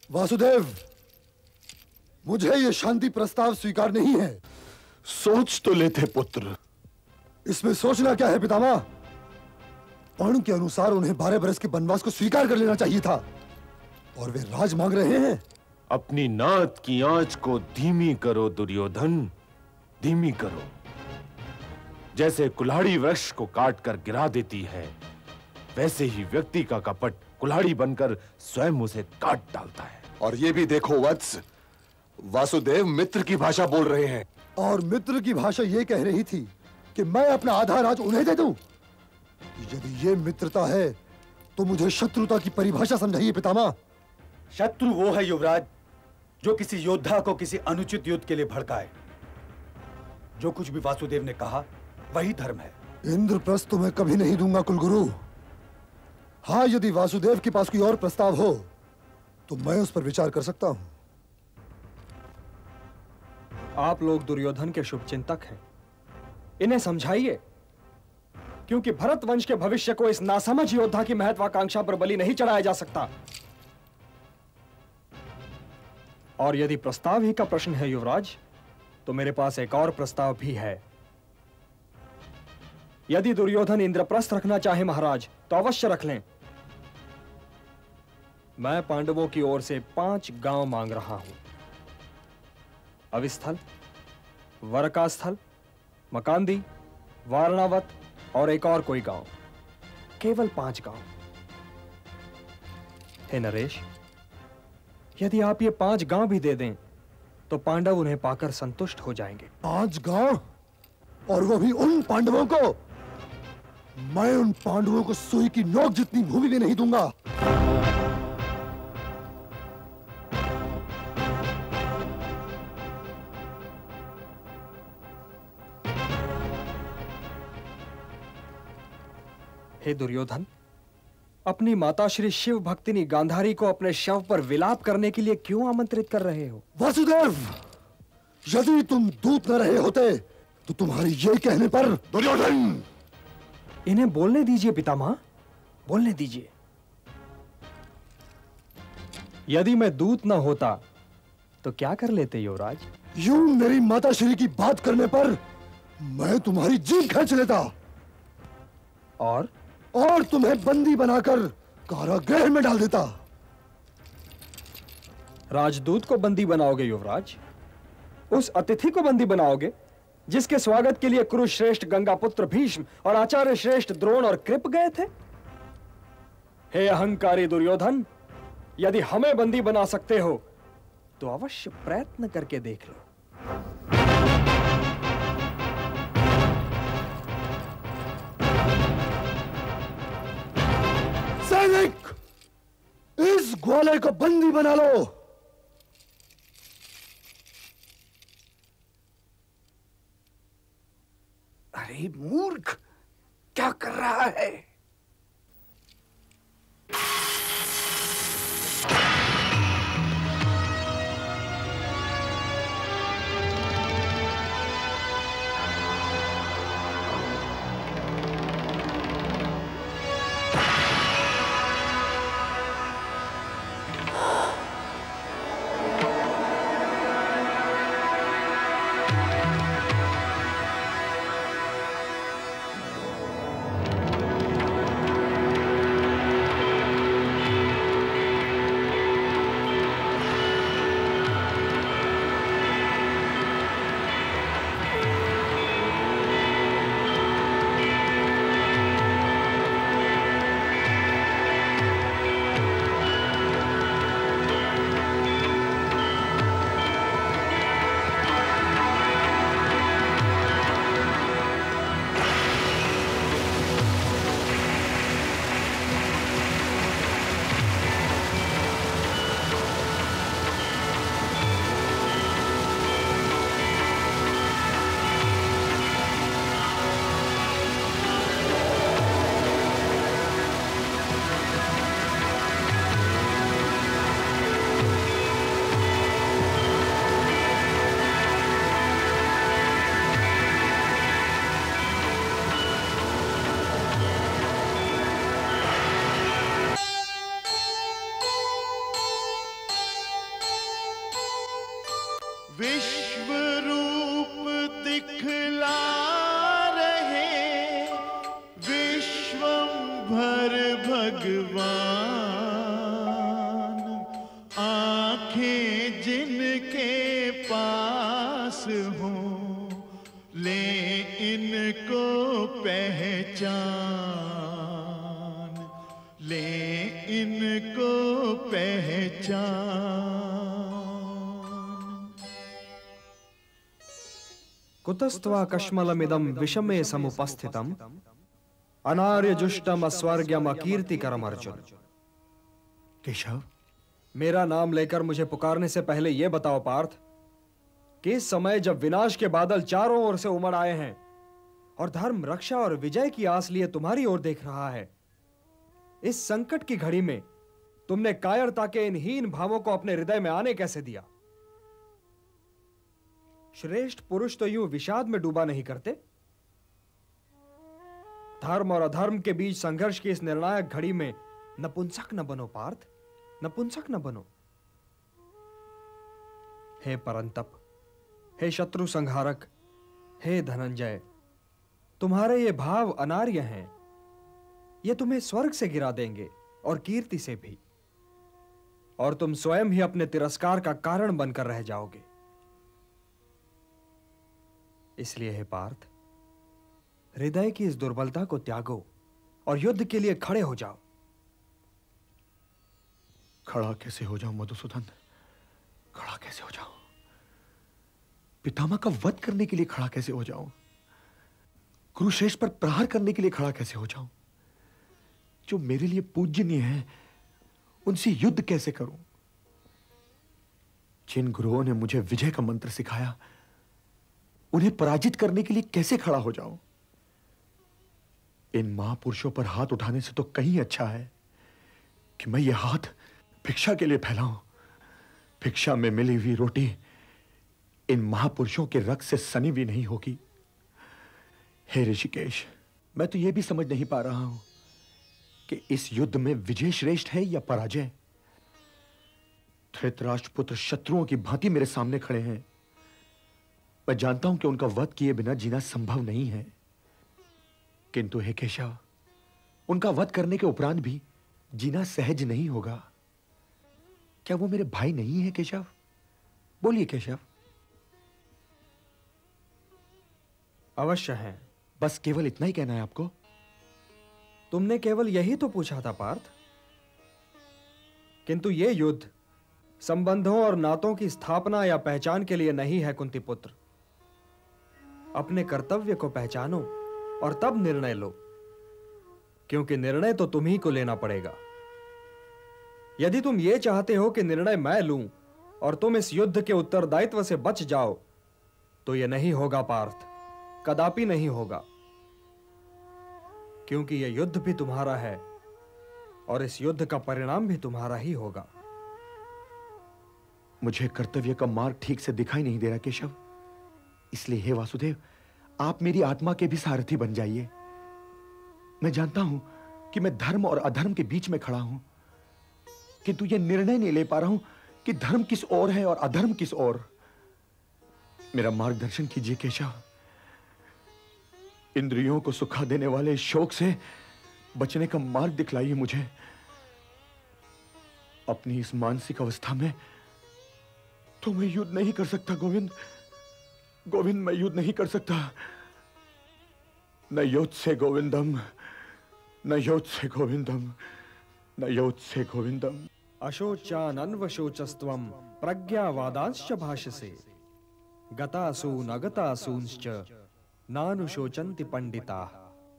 Speaker 19: वासुदेव, मुझे यह शांति प्रस्ताव स्वीकार नहीं है।
Speaker 3: सोच तो लेते पुत्र।
Speaker 19: इसमें सोचना क्या है पितामह? पर्ण के अनुसार उन्हें 12 बरस के वनवास को स्वीकार कर लेना चाहिए था, और वे राज मांग रहे हैं।
Speaker 3: अपनी नात की आंच को धीमी करो दुर्योधन, धीमी करो। जैसे कुल्हाड़ी वृक्ष को काटकर गिरा देती है, वैसे ही व्यक्ति का कपट कुल्हाड़ी बनकर स्वयं उसे काट डालता है।
Speaker 8: और ये भी देखो वत्स, वासुदेव मित्र की भाषा बोल रहे हैं।
Speaker 19: और मित्र की भाषा ये कह रही थी कि मैं अपना आधा राज उन्हें दे दूं। यदि ये मित्रता है तो मुझे शत्रुता की परिभाषा समझाइए पितामह।
Speaker 10: शत्रु वो है युवराज जो किसी योद्धा को किसी अनुचित युद्ध के लिए भड़काए। जो कुछ भी वासुदेव ने कहा वही धर्म है।
Speaker 19: इंद्रप्रस्थ तो मैं कभी नहीं दूंगा कुलगुरु। हाँ, यदि वासुदेव के पास कोई और प्रस्ताव हो तो मैं उस पर विचार कर सकता हूं।
Speaker 2: आप लोग दुर्योधन के शुभचिंतक हैं, इन्हें समझाइए, क्योंकि भरत वंश के भविष्य को इस नासमझ योद्धा की महत्वाकांक्षा पर बलि नहीं चढ़ाया जा सकता। और यदि प्रस्ताव ही का प्रश्न है युवराज, तो मेरे पास एक और प्रस्ताव भी है। यदि दुर्योधन इंद्रप्रस्थ रखना चाहे महाराज, तो अवश्य रख लें। मैं पांडवों की ओर से 5 गांव मांग रहा हूं। अविस्थल, वरकास्थल, मकांदी, वारणावत और एक और कोई गांव। केवल 5 गांव। हे नरेश, यदि आप ये 5 गांव भी दे दें तो पांडव उन्हें पाकर संतुष्ट हो जाएंगे।
Speaker 19: 5 गांव? और वो भी उन पांडवों को? मैं उन पांडवों को सुई की नोक जितनी भूमि भी नहीं दूंगा।
Speaker 2: हे दुर्योधन, अपनी माता श्री शिव भक्तिनी गांधारी को अपने शव पर विलाप करने के लिए क्यों आमंत्रित कर रहे हो?
Speaker 19: वासुदेव, यदि तुम दूत न रहे होते तो तुम्हारी ये कहने पर।
Speaker 2: दुर्योधन, इन्हें बोलने दीजिए पितामह, बोलने दीजिए। यदि मैं दूत न होता तो क्या कर लेते युवराज?
Speaker 19: यूं मेरी माता श्री की बात करने पर मैं तुम्हारी जीभ खींच लेता और तुम्हें बंदी बनाकर कारागृह में डाल देता।
Speaker 2: राजदूत को बंदी बनाओगे युवराज? उस अतिथि को बंदी बनाओगे जिसके स्वागत के लिए कुरुश्रेष्ठ गंगापुत्र भीष्म और आचार्य श्रेष्ठ द्रोण और कृप गए थे? हे अहंकारी दुर्योधन, यदि हमें बंदी बना सकते हो तो अवश्य प्रयत्न करके देख लो।
Speaker 19: सैनिक, इस ग्वाले को बंदी बना लो।
Speaker 7: अरे मूर्ख, क्या कर रहा है?
Speaker 6: भगवान, आंखें जिनके पास हों, ले इनको पहचान, ले इनको पहचान।
Speaker 2: कुतस्त्वा कश्मलमिदं विषमे समुपस्थितम् अनार्यजुष्टम अस्वर्ग्यम अकीर्तिकरम अर्जुन। केशव, मेरा नाम लेकर मुझे पुकारने से पहले यह बताओ पार्थ कि इस समय जब विनाश के बादल चारों ओर से उमड़ आए हैं और धर्म, रक्षा और विजय की आस लिए तुम्हारी ओर देख रहा है, इस संकट की घड़ी में तुमने कायरता के इन हीन भावों को अपने हृदय में आने कैसे दिया? श्रेष्ठ पुरुष तो यूं विषाद में डूबा नहीं करते। धर्म और अधर्म के बीच संघर्ष की इस निर्णायक घड़ी में नपुंसक न बनो पार्थ, नपुंसक न बनो। हे परंतप, हे शत्रु संहारक, हे धनंजय, तुम्हारे ये भाव अनार्य हैं। ये तुम्हें स्वर्ग से गिरा देंगे और कीर्ति से भी, और तुम स्वयं ही अपने तिरस्कार का कारण बनकर रह जाओगे। इसलिए हे पार्थ, हृदय की इस दुर्बलता को त्यागो और युद्ध के लिए खड़े हो जाओ।
Speaker 13: खड़ा कैसे हो जाऊं मधुसूदन? खड़ा कैसे हो जाऊं? पितामह का वध करने के लिए खड़ा कैसे हो जाऊं? कुरुश्रेष्ठ पर प्रहार करने के लिए खड़ा कैसे हो जाऊं? जो मेरे लिए पूजनीय है उनसे युद्ध कैसे करूं? जिन गुरुओं ने मुझे विजय का मंत्र सिखाया उन्हें पराजित करने के लिए कैसे खड़ा हो जाऊं? इन महापुरुषों पर हाथ उठाने से तो कहीं अच्छा है कि मैं ये हाथ भिक्षा के लिए फैलाऊं। भिक्षा में मिली हुई रोटी इन महापुरुषों के रक्त से सनी भी नहीं होगी। हे ऋषिकेश, मैं तो यह भी समझ नहीं पा रहा हूं कि इस युद्ध में विजय श्रेष्ठ है या पराजय। धृतराष्ट्र पुत्र शत्रुओं की भांति मेरे सामने खड़े हैं। मैं जानता हूं कि उनका वध किए बिना जीना संभव नहीं है, किंतु हे केशव, उनका वध करने के उपरांत भी जीना सहज नहीं होगा। क्या वो मेरे भाई नहीं है केशव? बोलिए केशव।
Speaker 2: अवश्य है।
Speaker 13: बस केवल इतना ही कहना है आपको?
Speaker 2: तुमने केवल यही तो पूछा था पार्थ। किंतु यह युद्ध संबंधों और नातों की स्थापना या पहचान के लिए नहीं है कुंती पुत्र। अपने कर्तव्य को पहचानो और तब निर्णय लो, क्योंकि निर्णय तो तुम ही को लेना पड़ेगा। यदि तुम ये चाहते हो कि निर्णय मैं लूं और तुम इस युद्ध के उत्तरदायित्व से बच जाओ, तो यह नहीं होगा पार्थ, कदापि नहीं होगा। क्योंकि यह युद्ध भी तुम्हारा है और इस युद्ध का परिणाम भी तुम्हारा ही होगा।
Speaker 13: मुझे कर्तव्य का मार्ग ठीक से दिखाई नहीं दे रहा केशव, इसलिए हे वासुदेव, आप मेरी आत्मा के भी सारथी बन जाइए। मैं जानता हूं कि मैं धर्म और अधर्म के बीच में खड़ा हूं, किंतु यह निर्णय नहीं ले पा रहा हूं कि धर्म किस ओर है और अधर्म किस ओर। मेरा मार्गदर्शन कीजिए केशव। इंद्रियों को सुखा देने वाले शोक से बचने का मार्ग दिखलाइए मुझे। अपनी इस मानसिक अवस्था में तो मैं युद्ध नहीं कर सकता गोविंद। गोविंद, मैं युद्ध नहीं कर सकता। न युद्ध से गोविंदम, न युद्ध से गोविंदम, न युद्ध से गोविंदम।
Speaker 2: अशोचानन्वशोचस्त्वं प्रज्ञावादांश्च भाषसे गतासून अगतासूंश्च नानुशोचन्ति पंडिताः।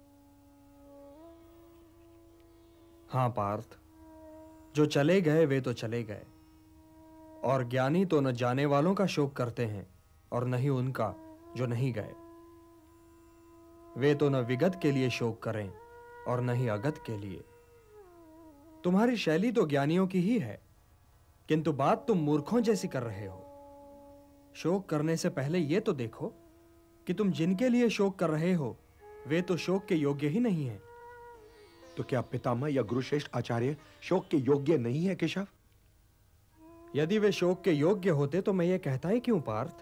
Speaker 2: हां पार्थ, जो चले गए वे तो चले गए, और ज्ञानी तो न जाने वालों का शोक करते हैं और न ही उनका जो नहीं गए। वे तो न विगत के लिए शोक करें और न ही अगत के लिए। तुम्हारी शैली तो ज्ञानियों की ही है, किंतु बात तुम मूर्खों जैसी कर रहे हो। शोक करने से पहले यह तो देखो कि तुम जिनके लिए शोक कर रहे हो वे तो शोक के योग्य ही नहीं हैं।
Speaker 13: तो क्या पितामह या गुरुश्रेष्ठ आचार्य शोक के योग्य नहीं है केशव?
Speaker 2: यदि वे शोक के योग्य होते तो मैं ये कहता ही क्यों पार्थ?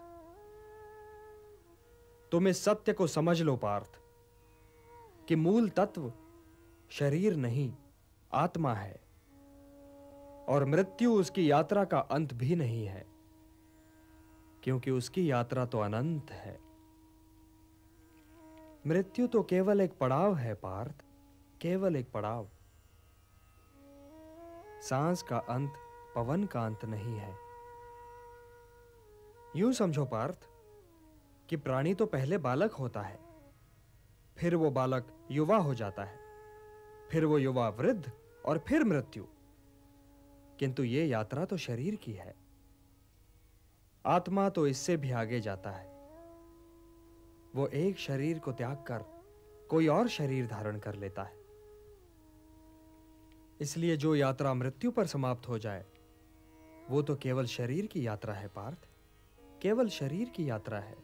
Speaker 2: तुम इस सत्य को समझ लो पार्थ कि मूल तत्व शरीर नहीं आत्मा है और मृत्यु उसकी यात्रा का अंत भी नहीं है, क्योंकि उसकी यात्रा तो अनंत है। मृत्यु तो केवल एक पड़ाव है पार्थ, केवल एक पड़ाव। सांस का अंत पवन का अंत नहीं है। यूं समझो पार्थ कि प्राणी तो पहले बालक होता है, फिर वो बालक युवा हो जाता है, फिर वो युवा वृद्ध और फिर मृत्यु। किंतु ये यात्रा तो शरीर की है। आत्मा तो इससे भी आगे जाता है। वो एक शरीर को त्याग कर कोई और शरीर धारण कर लेता है। इसलिए जो यात्रा मृत्यु पर समाप्त हो जाए वो तो केवल शरीर की यात्रा है पार्थ, केवल शरीर की यात्रा है।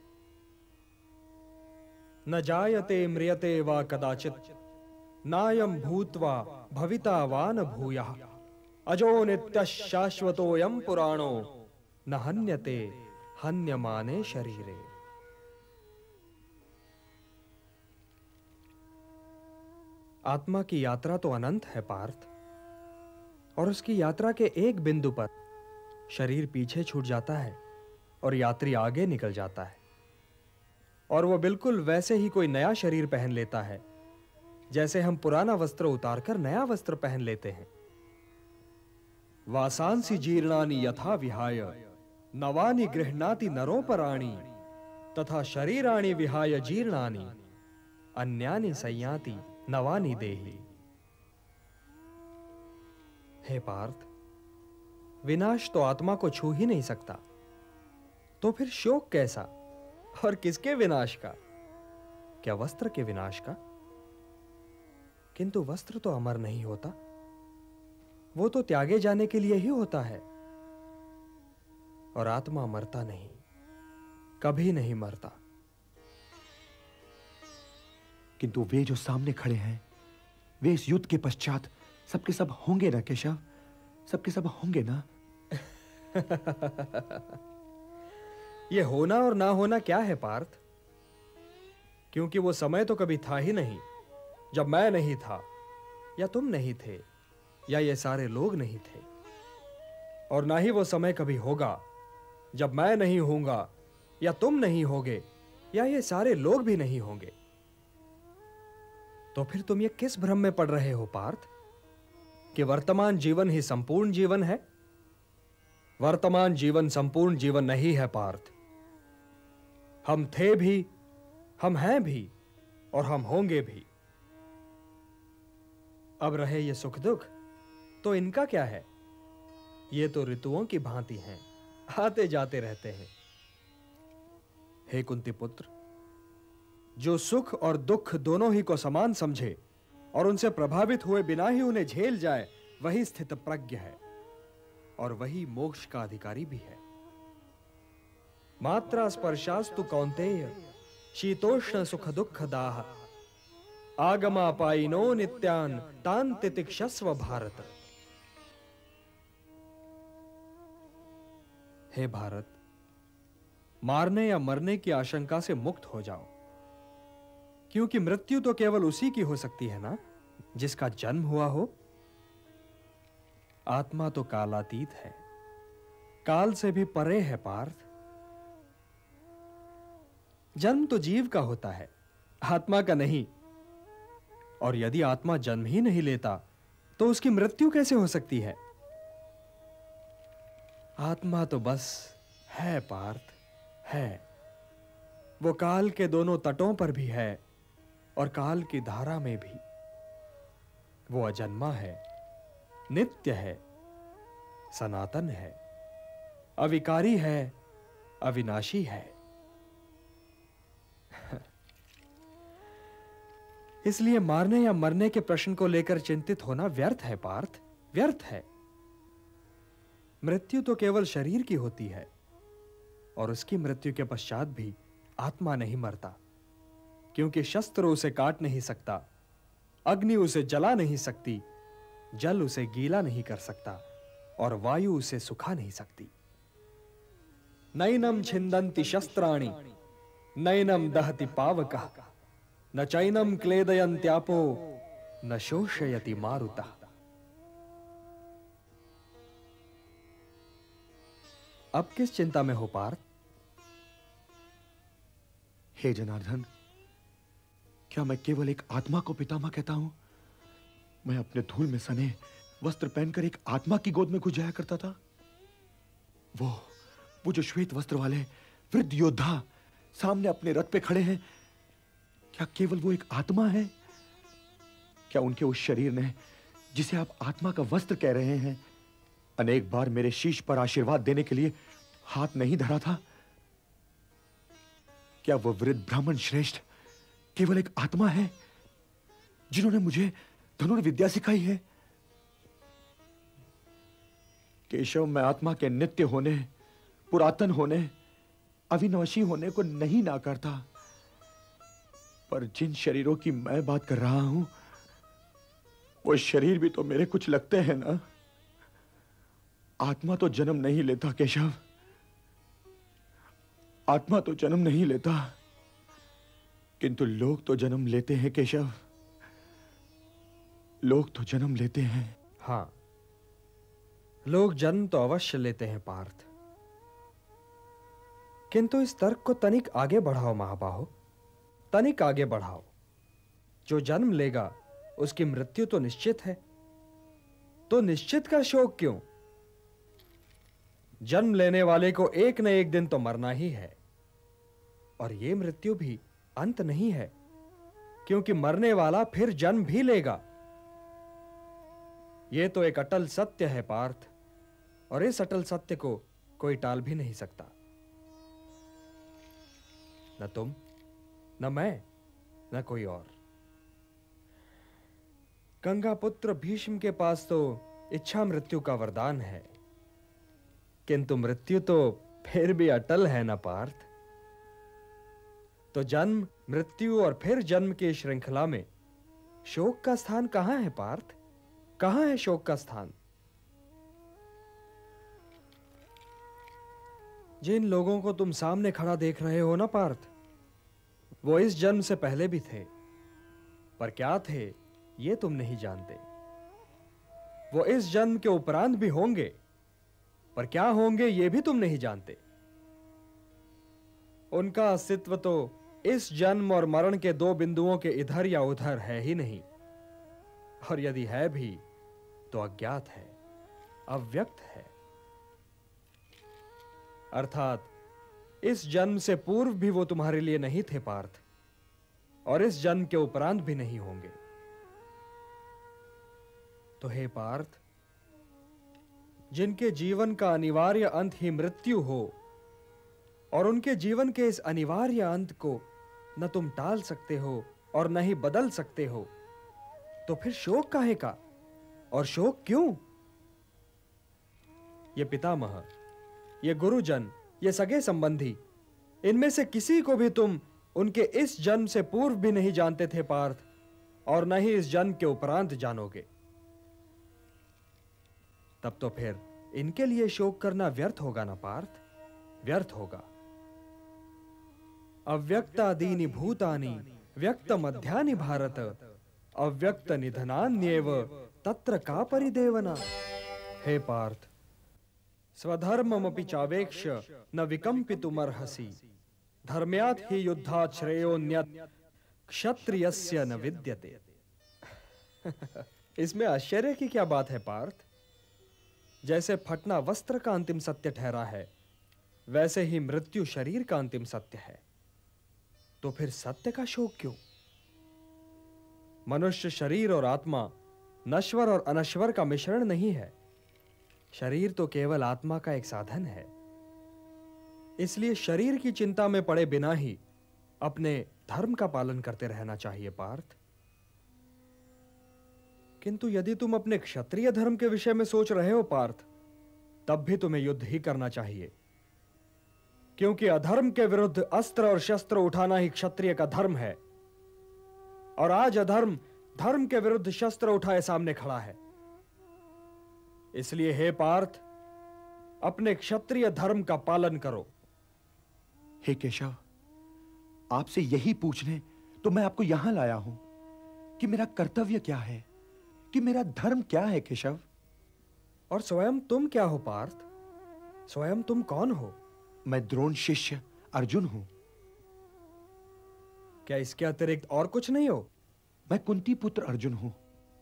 Speaker 2: न जायते म्रियते वा कदाचित नायं भूत्वा भविता वा न भूयः अजो नित्यः शाश्वतोऽयं पुराणो न हन्यते हन्यमाने शरीरे। आत्मा की यात्रा तो अनंत है पार्थ, और उसकी यात्रा के एक बिंदु पर शरीर पीछे छूट जाता है और यात्री आगे निकल जाता है, और वो बिल्कुल वैसे ही कोई नया शरीर पहन लेता है जैसे हम पुराना वस्त्र उतारकर नया वस्त्र पहन लेते हैं। वासांसि जीर्णानि यथा विहाय नवानि गृह्णाति नरोपराणि तथा शरीराणि विहाय जीर्णानि अन्यानि संयाति नवानि देहि। हे पार्थ, विनाश तो आत्मा को छू ही नहीं सकता, तो फिर शोक कैसा? और किसके विनाश का? क्या वस्त्र के विनाश का? किंतु वस्त्र तो अमर नहीं होता, वो तो त्यागे जाने के लिए ही होता है। और आत्मा मरता नहीं, कभी नहीं मरता।
Speaker 13: किंतु वे जो सामने खड़े हैं, वे इस युद्ध के पश्चात सबके सब होंगे ना केशव? सबके सब होंगे ना?
Speaker 2: ये होना और ना होना क्या है पार्थ? क्योंकि वो समय तो कभी था ही नहीं जब मैं नहीं था, या तुम नहीं थे, या ये सारे लोग नहीं थे। और ना ही वो समय कभी होगा जब मैं नहीं होऊंगा, या तुम नहीं होगे, या ये सारे लोग भी नहीं होंगे। तो फिर तुम ये किस भ्रम में पड़ रहे हो पार्थ कि वर्तमान जीवन ही संपूर्ण जीवन है? वर्तमान जीवन संपूर्ण जीवन नहीं है पार्थ। हम थे भी, हम हैं भी, और हम होंगे भी। अब रहे ये सुख दुख, तो इनका क्या है? ये तो ऋतुओं की भांति हैं, आते जाते रहते हैं। हे कुंती पुत्र, जो सुख और दुख दोनों ही को समान समझे और उनसे प्रभावित हुए बिना ही उन्हें झेल जाए, वही स्थित प्रज्ञ है और वही मोक्ष का अधिकारी भी है। मात्रा स्पर्शास्तु कौन्तेय शीतोष्ण सुख दुख दाह आगमापायिनो नित्यान तान तितिक्षस्व भारत। हे भारत, मारने या मरने की आशंका से मुक्त हो जाओ, क्योंकि मृत्यु तो केवल उसी की हो सकती है ना जिसका जन्म हुआ हो। आत्मा तो कालातीत है, काल से भी परे है पार्थ। जन्म तो जीव का होता है, आत्मा का नहीं। और यदि आत्मा जन्म ही नहीं लेता तो उसकी मृत्यु कैसे हो सकती है? आत्मा तो बस है पार्थ, है। वो काल के दोनों तटों पर भी है और काल की धारा में भी। वो अजन्मा है, नित्य है, सनातन है, अविकारी है, अविनाशी है। इसलिए मारने या मरने के प्रश्न को लेकर चिंतित होना व्यर्थ है पार्थ, व्यर्थ है। मृत्यु तो केवल शरीर की होती है, और उसकी मृत्यु के पश्चात भी आत्मा नहीं मरता, क्योंकि शस्त्र उसे काट नहीं सकता, अग्नि उसे जला नहीं सकती, जल उसे गीला नहीं कर सकता, और वायु उसे सुखा नहीं सकती। नैनम छिंदन्ति शस्त्राणि नैनम दहति पावकः न चैनम क्लेदयन्त्यापो न शोषयति मारुतः।
Speaker 12: अब किस चिंता में हो पार्थ?
Speaker 13: हे जनार्दन, क्या मैं केवल एक आत्मा को पितामह कहता हूं? मैं अपने धूल में सने वस्त्र पहनकर एक आत्मा की गोद में घुस जाया करता था। वो जो श्वेत वस्त्र वाले वृद्ध योद्धा सामने अपने रथ पे खड़े हैं, क्या केवल वो एक आत्मा है? क्या उनके उस शरीर ने, जिसे आप आत्मा का वस्त्र कह रहे हैं, अनेक बार मेरे शीश पर आशीर्वाद देने के लिए हाथ नहीं धरा था? क्या वो वृद्ध ब्राह्मण श्रेष्ठ केवल एक आत्मा है जिन्होंने मुझे धनुर्विद्या सिखाई है? केशव, मैं आत्मा के नित्य होने, पुरातन होने, अविनाशी होने को नहीं नाकारता, पर जिन शरीरों की मैं बात कर रहा हूं, वो शरीर भी तो मेरे कुछ लगते हैं ना। आत्मा तो जन्म नहीं लेता केशव, आत्मा तो जन्म नहीं लेता, किंतु लोग तो जन्म लेते हैं केशव, लोग तो जन्म लेते हैं।
Speaker 12: हां, लोग जन्म तो अवश्य लेते हैं पार्थ, किंतु इस तर्क को तनिक आगे बढ़ाओ महाबाहो, तनिक आगे बढ़ाओ। जो जन्म लेगा उसकी मृत्यु तो निश्चित है, तो निश्चित का शोक क्यों? जन्म लेने वाले को एक न एक दिन तो मरना ही है, और यह मृत्यु भी अंत नहीं है, क्योंकि मरने वाला फिर जन्म भी लेगा। यह तो एक अटल सत्य है पार्थ, और इस अटल सत्य को कोई टाल भी नहीं सकता। न तुम, न मैं, न कोई और। गंगा पुत्र भीष्म के पास तो इच्छा मृत्यु का वरदान है, किंतु मृत्यु तो फिर भी अटल है ना पार्थ। तो जन्म, मृत्यु और फिर जन्म की श्रृंखला में शोक का स्थान कहां है पार्थ? कहां है शोक का स्थान? जिन लोगों को तुम सामने खड़ा देख रहे हो ना पार्थ, वो इस जन्म से पहले भी थे, पर क्या थे ये तुम नहीं जानते। वो इस जन्म के उपरांत भी होंगे, पर क्या होंगे ये भी तुम नहीं जानते। उनका अस्तित्व तो इस जन्म और मरण के दो बिंदुओं के इधर या उधर है ही नहीं, और यदि है भी तो अज्ञात है, अव्यक्त है। अर्थात इस जन्म से पूर्व भी वो तुम्हारे लिए नहीं थे पार्थ, और इस जन्म के उपरांत भी नहीं होंगे। तो हे पार्थ, जिनके जीवन का अनिवार्य अंत ही मृत्यु हो, और उनके जीवन के इस अनिवार्य अंत को न तुम टाल सकते हो और न ही बदल सकते हो, तो फिर शोक काहे का, और शोक क्यों? ये पितामह, ये गुरुजन, ये सगे संबंधी, इनमें से किसी को भी तुम उनके इस जन्म से पूर्व भी नहीं जानते थे पार्थ, और न ही इस जन्म के उपरांत जानोगे। तब तो फिर इनके लिए शोक करना व्यर्थ होगा ना पार्थ, व्यर्थ होगा। अव्यक्तादीनि भूतानि व्यक्त मध्यानि भारत, अव्यक्त निधनान्येव तत्र का परिदेवना। हे पार्थ, स्वधर्ममपि चावेक्ष्य न विकम्पितुमर्हसि, धर्म्यात् हि युद्धात् श्रेयोन्यत् क्षत्रियस्य न विद्यते। इसमें आश्चर्य की क्या बात है पार्थ? जैसे फटना वस्त्र का अंतिम सत्य ठहरा है, वैसे ही मृत्यु शरीर का अंतिम सत्य है। तो फिर सत्य का शोक क्यों? मनुष्य शरीर और आत्मा नश्वर और अनश्वर का मिश्रण नहीं है। शरीर तो केवल आत्मा का एक साधन है। इसलिए शरीर की चिंता में पड़े बिना ही अपने धर्म का पालन करते रहना चाहिए पार्थ। किंतु यदि तुम अपने क्षत्रिय धर्म के विषय में सोच रहे हो पार्थ, तब भी तुम्हें युद्ध ही करना चाहिए, क्योंकि अधर्म के विरुद्ध अस्त्र और शस्त्र उठाना ही क्षत्रिय का धर्म है। और आज अधर्म धर्म के विरुद्ध शस्त्र उठाए सामने खड़ा है। इसलिए हे पार्थ, अपने क्षत्रिय धर्म का पालन करो।
Speaker 13: हे केशव, आपसे यही पूछने तो मैं आपको यहां लाया हूं कि मेरा कर्तव्य क्या है, कि मेरा धर्म क्या है केशव।
Speaker 12: और स्वयं तुम क्या हो पार्थ? स्वयं तुम कौन हो?
Speaker 13: मैं द्रोण शिष्य अर्जुन हूं।
Speaker 12: क्या इसके अतिरिक्त और कुछ नहीं हो?
Speaker 13: मैं कुंती पुत्र अर्जुन हूं।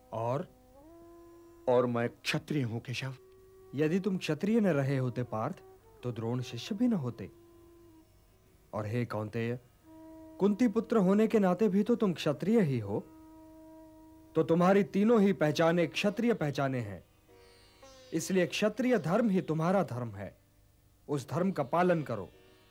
Speaker 13: और मैं क्षत्रिय हूं केशव।
Speaker 12: यदि तुम क्षत्रिय न रहे होते पार्थ, तो द्रोण शिष्य भी न होते। और हे कौन्तेय, कुंती पुत्र होने के नाते भी तो तुम क्षत्रिय ही हो। तो तुम्हारी तीनों ही पहचाने क्षत्रिय पहचाने हैं। इसलिए क्षत्रिय धर्म ही तुम्हारा धर्म है। उस धर्म का पालन करो।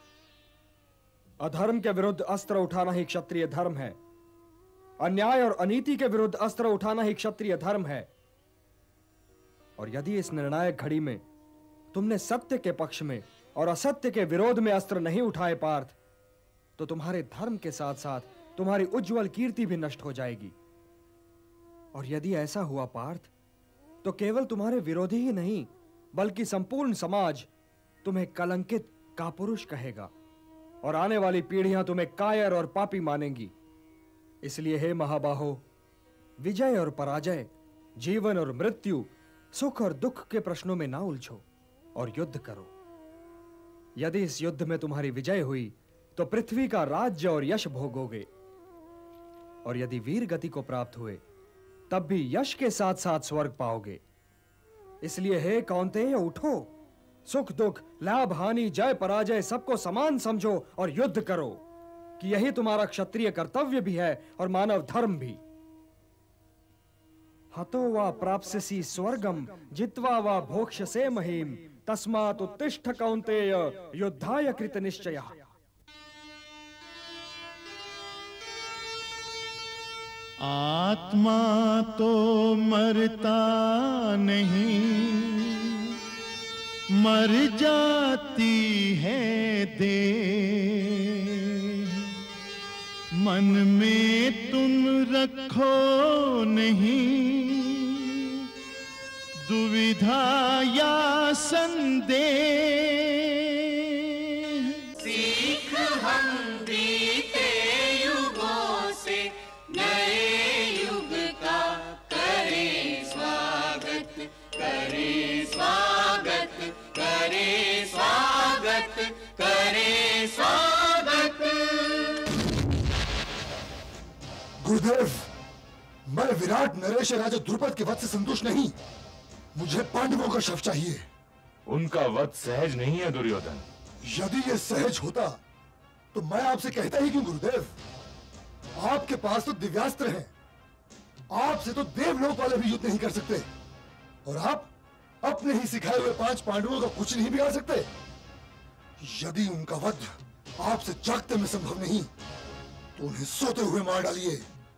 Speaker 12: अधर्म के विरुद्ध अस्त्र उठाना ही क्षत्रिय धर्म है। अन्याय और अनीति के विरुद्ध अस्त्र उठाना ही क्षत्रिय धर्म है। और यदि इस निर्णायक घड़ी में तुमने सत्य के पक्ष में और असत्य के विरोध में अस्त्र नहीं उठाए पार्थ, तो तुम्हारे धर्म के साथ साथ तुम्हारी उज्जवल कीर्ति भी नष्ट हो जाएगी। और यदि ऐसा हुआ पार्थ, तो केवल तुम्हारे विरोधी ही नहीं, बल्कि संपूर्ण समाज तुम्हें कलंकित कापुरुष कहेगा और आने वाली पीढ़ियां तुम्हें कायर और पापी मानेंगी। इसलिए हे महाबाहो, विजय और पराजय, जीवन और मृत्यु, सुख और दुख के प्रश्नों में ना उलझो और युद्ध करो। यदि इस युद्ध में तुम्हारी विजय हुई तो पृथ्वी का राज्य और यश भोगोगे, और यदि वीर गति को प्राप्त हुए तब भी यश के साथ साथ स्वर्ग पाओगे। इसलिए हे कौन्तेय, उठो, सुख दुख, लाभ हानि, जय पराजय सबको समान समझो और युद्ध करो, कि यही तुम्हारा क्षत्रिय कर्तव्य भी है और मानव धर्म भी। हतो वा प्राप्स्यसि स्वर्गम जित्वा वा भोक्ष्यसे महीम, तस्मात् उत्तिष्ठ कौन्तेय, युद्धाय कृत निश्चयः।
Speaker 6: आत्मा तो मरता नहीं, मर जाती है देह। मन में तुम रखो नहीं दुविधा या संदेह।
Speaker 7: सीख हम बीते युगों से नए युग का करें स्वागत, करें स्वागत, करें स्वागत, करें स्वागत।
Speaker 19: गुरुदेव, मैं विराट नरेश राजा द्रुपद के वध से संतुष्ट नहीं। मुझे पांडवों का शव चाहिए।
Speaker 3: उनका वध सहज नहीं है दुर्योधन।
Speaker 19: यदि ये सहज होता तो मैं आपसे कहता ही क्यों गुरुदेव। आपके पास तो दिव्यास्त्र हैं, आपसे तो देवलोक वाले भी युद्ध नहीं कर सकते, और आप अपने ही सिखाए हुए 5 पांडवों का कुछ नहीं बिगाड़ सकते। यदि उनका वध आपसे जागते में संभव नहीं तो उन्हें सोते हुए मार डालिए।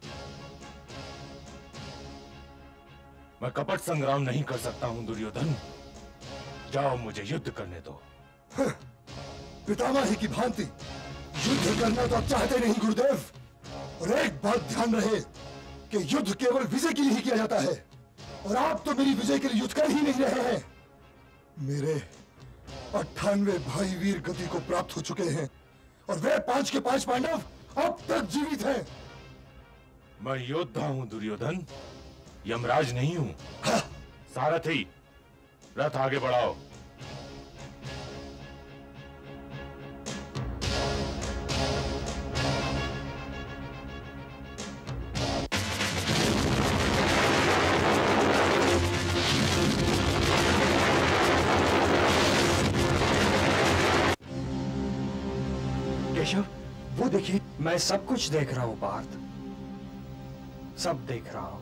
Speaker 3: मैं कपट संग्राम नहीं कर सकता हूं दुर्योधन। जाओ, मुझे युद्ध करने दो।
Speaker 19: पितामह की भांति युद्ध करना तो आप चाहते नहीं गुरुदेव। और एक बात ध्यान रहे कि युद्ध केवल विजय के लिए ही किया जाता है, और आप तो मेरी विजय के लिए युद्ध कर ही नहीं रहे हैं। मेरे 98 भाई वीर गति को प्राप्त हो चुके हैं, और वे 5 के 5 पांडव अब तक जीवित हैं।
Speaker 3: मैं योद्धा हूं दुर्योधन, यमराज नहीं हूं। सारथी, रथ आगे बढ़ाओ।
Speaker 12: केशव, वो देखिए। मैं सब कुछ देख रहा हूं पार्थ, सब देख रहा हूं।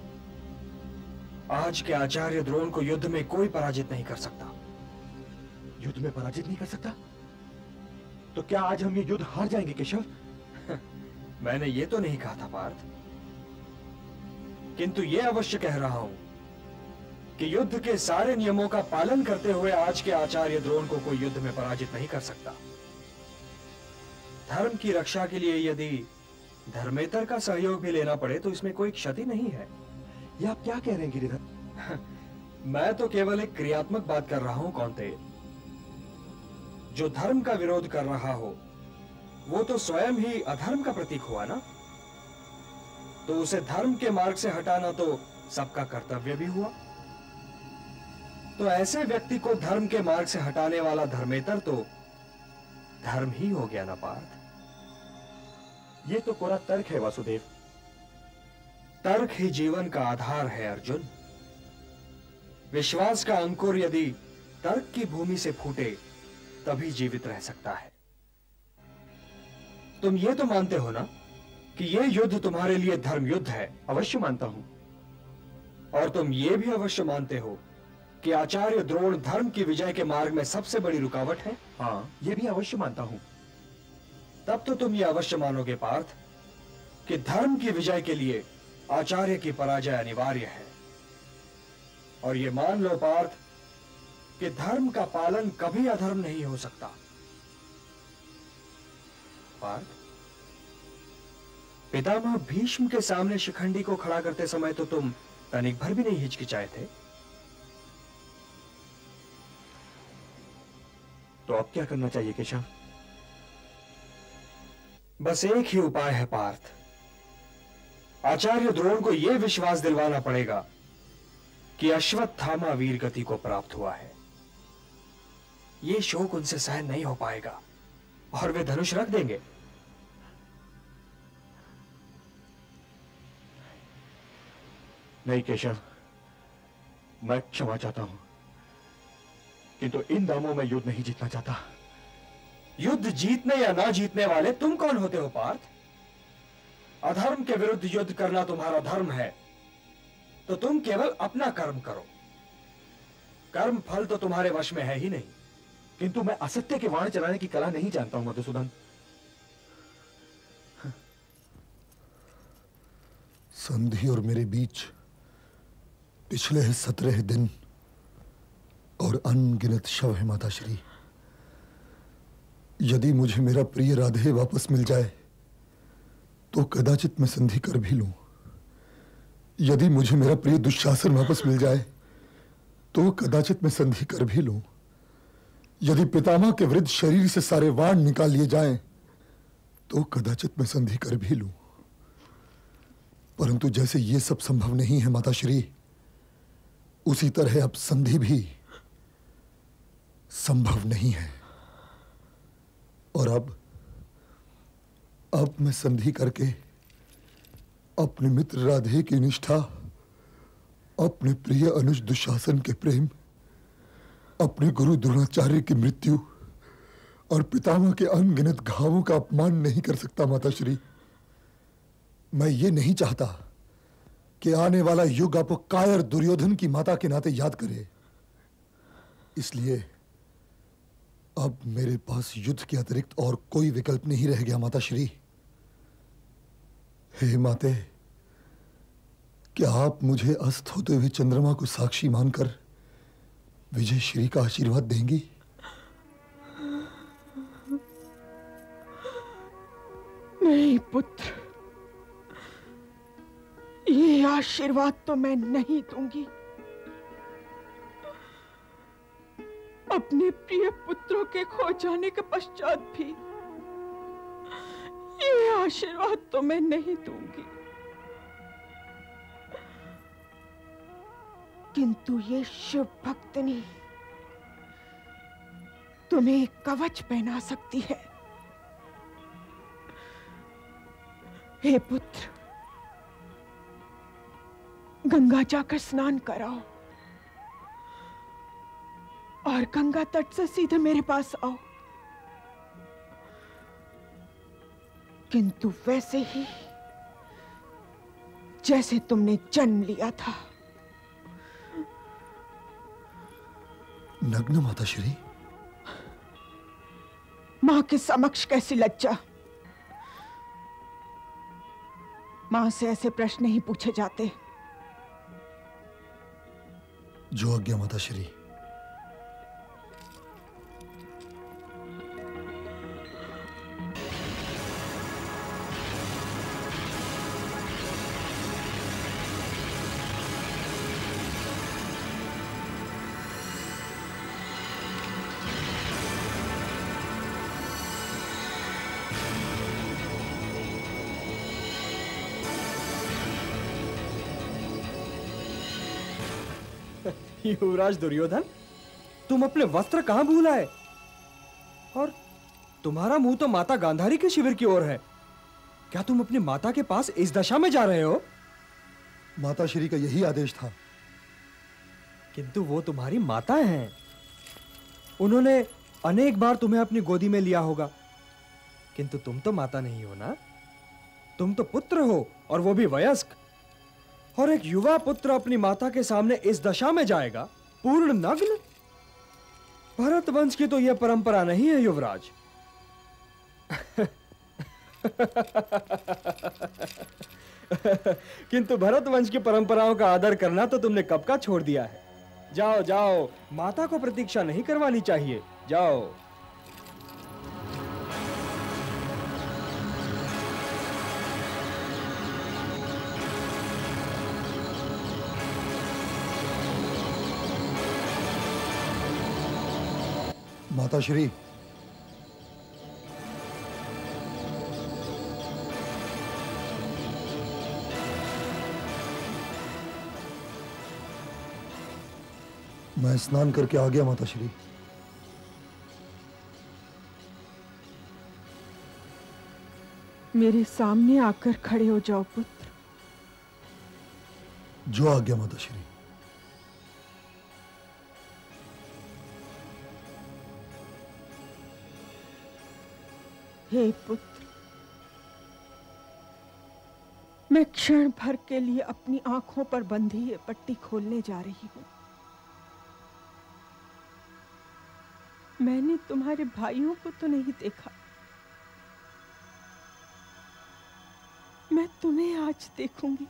Speaker 12: आज के आचार्य द्रोण को युद्ध में कोई पराजित नहीं कर सकता।
Speaker 13: युद्ध में पराजित नहीं कर सकता? तो क्या आज हम ये युद्ध हार जाएंगे केशव?
Speaker 12: मैंने ये तो नहीं कहा था पार्थ, किंतु ये अवश्य कह रहा हूं कि युद्ध के सारे नियमों का पालन करते हुए आज के आचार्य द्रोण को कोई युद्ध में पराजित नहीं कर सकता। धर्म की रक्षा के लिए यदि धर्मेतर का सहयोग भी लेना पड़े तो इसमें कोई क्षति नहीं है।
Speaker 13: ये आप क्या कह रहे हैं गिरिधर?
Speaker 12: मैं तो केवल एक क्रियात्मक बात कर रहा हूं कौन्तेय। जो धर्म का विरोध कर रहा हो वो तो स्वयं ही अधर्म का प्रतीक हुआ ना, तो उसे धर्म के मार्ग से हटाना तो सबका कर्तव्य भी हुआ। तो ऐसे व्यक्ति को धर्म के मार्ग से हटाने वाला धर्मेतर तो धर्म ही हो गया ना पार्थ।
Speaker 13: ये तो कोरा तर्क है वासुदेव।
Speaker 12: तर्क ही जीवन का आधार है अर्जुन। विश्वास का अंकुर यदि तर्क की भूमि से फूटे तभी जीवित रह सकता है। तुम ये तो मानते हो ना कि यह युद्ध तुम्हारे लिए धर्म युद्ध है?
Speaker 13: अवश्य मानता हूं।
Speaker 12: और तुम ये भी अवश्य मानते हो कि आचार्य द्रोण धर्म की विजय के मार्ग में सबसे बड़ी रुकावट है?
Speaker 13: हाँ, ये भी अवश्य मानता हूं।
Speaker 12: तब तो तुम ये अवश्य मानोगे पार्थ कि धर्म की विजय के लिए आचार्य की पराजय अनिवार्य है। और ये मान लो पार्थ कि धर्म का पालन कभी अधर्म नहीं हो सकता। पार्थ, पितामह भीष्म के सामने शिखंडी को खड़ा करते समय तो तुम तनिक भर भी नहीं हिचकिचाए थे।
Speaker 13: तो अब क्या करना चाहिए केशव?
Speaker 12: बस एक ही उपाय है पार्थ। आचार्य द्रोण को यह विश्वास दिलवाना पड़ेगा कि अश्वत्थामा वीर गति को प्राप्त हुआ है। यह शोक उनसे सहन नहीं हो पाएगा और वे धनुष रख देंगे।
Speaker 13: नहीं केशव, मैं क्षमा चाहता हूं, किंतु इन दामों में युद्ध नहीं जीतना चाहता।
Speaker 12: युद्ध जीतने या ना जीतने वाले तुम कौन होते हो पार्थ? अधर्म के विरुद्ध युद्ध करना तुम्हारा धर्म है तो तुम केवल अपना कर्म करो। कर्म फल तो तुम्हारे वश में है ही नहीं।
Speaker 13: किंतु मैं असत्य के वाण चलाने की कला नहीं जानता हूं मधुसूदन।
Speaker 19: संधि और मेरे बीच पिछले 17 दिन और अनगिनत शव है माताश्री। यदि मुझे मेरा प्रिय राधे वापस मिल जाए तो कदाचित मैं संधि कर भी लूं। यदि मुझे मेरा प्रिय दुशासन वापस मिल जाए तो कदाचित मैं संधि कर भी लूं। यदि पितामह के वृद्ध शरीर से सारे वाण निकाल लिए जाएं तो कदाचित मैं संधि कर भी लूं। परंतु जैसे ये सब संभव नहीं है माताश्री, उसी तरह अब संधि भी संभव नहीं है। और अब मैं संधि करके अपने मित्र राधे की निष्ठा, अपने प्रिय अनुज दुशासन के प्रेम, अपने गुरु द्रोणाचार्य की मृत्यु और पितामह के अनगिनत घावों का अपमान नहीं कर सकता माताश्री। मैं ये नहीं चाहता कि आने वाला युग आपको कायर दुर्योधन की माता के नाते याद करे। इसलिए अब मेरे पास युद्ध के अतिरिक्त और कोई विकल्प नहीं रह गया माताश्री। हे माते, क्या आप मुझे अस्त होते हुए चंद्रमा को साक्षी मानकर विजय श्री का आशीर्वाद देंगी?
Speaker 22: नहीं पुत्र, ये आशीर्वाद तो मैं नहीं दूंगी। अपने प्रिय पुत्रों के खो जाने के पश्चात भी ये आशीर्वाद तो मैं नहीं दूंगी। किंतु ये शुभ भक्तनी तुम्हें एक कवच पहना सकती है। हे पुत्र, गंगा जाकर स्नान कराओ और गंगा तट से सीधे मेरे पास आओ। किंतु वैसे ही जैसे तुमने जन्म लिया था।
Speaker 19: नग्न माताश्री?
Speaker 22: मां के समक्ष कैसी लज्जा। मां से ऐसे प्रश्न नहीं पूछे जाते।
Speaker 19: जो आज्ञा माताश्री।
Speaker 12: युवराज दुर्योधन, तुम अपने वस्त्र कहां भूल आए? और तुम्हारा मुंह तो माता गांधारी के शिविर की ओर है। क्या तुम अपनी माता के पास इस दशा में जा रहे हो?
Speaker 5: माता श्री का यही आदेश था।
Speaker 12: किंतु वो तुम्हारी माता हैं। उन्होंने अनेक बार तुम्हें अपनी गोदी में लिया होगा, किंतु तुम तो माता नहीं हो ना। तुम तो पुत्र हो, और वो भी वयस्क। और एक युवा पुत्र अपनी माता के सामने इस दशा में जाएगा, पूर्ण नग्न? भरत वंश की तो यह परंपरा नहीं है युवराज। किंतु भरत वंश की परंपराओं का आदर करना तो तुमने कब का छोड़ दिया है। जाओ जाओ, माता को प्रतीक्षा नहीं करवानी चाहिए। जाओ।
Speaker 5: माता श्री, मैं स्नान करके आ गया माता श्री।
Speaker 22: मेरे सामने आकर खड़े हो जाओ पुत्र।
Speaker 5: जो आ गया माता श्री।
Speaker 22: हे पुत्र, मैं क्षण भर के लिए अपनी आंखों पर बंधी ये पट्टी खोलने जा रही हूं। मैंने तुम्हारे भाइयों को तो नहीं देखा, मैं तुम्हें आज देखूंगी।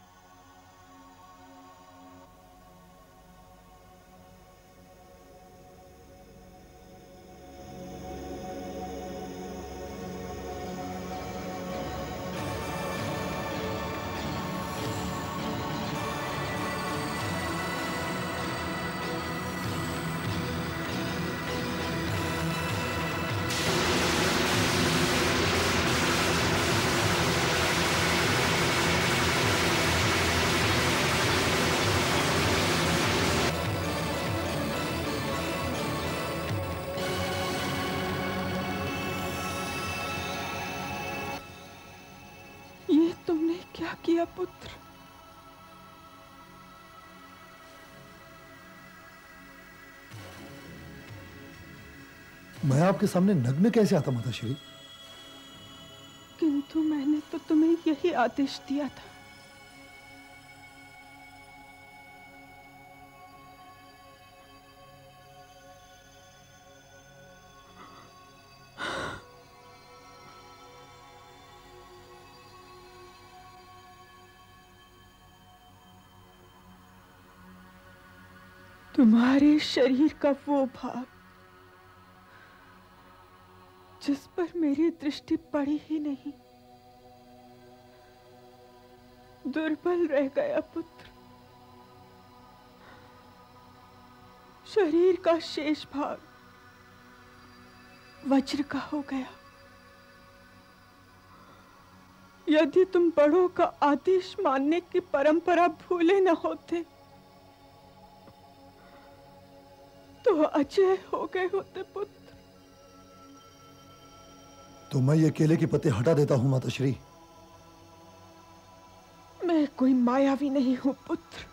Speaker 22: क्या किया पुत्र?
Speaker 5: मैं आपके सामने नग्न कैसे आता माता श्री?
Speaker 22: किंतु मैंने तो तुम्हें यही आदेश दिया था। तुम्हारे शरीर का वो भाग जिस पर मेरी दृष्टि पड़ी ही नहीं, दुर्बल रह गया पुत्र। शरीर का शेष भाग वज्र का हो गया। यदि तुम बड़ों का आदेश मानने की परंपरा भूले न होते तो अजय हो गए होते पुत्र।
Speaker 5: तो मैं ये केले की पत्ते हटा देता हूं माता श्री।
Speaker 22: मैं कोई मायावी नहीं हूं पुत्र।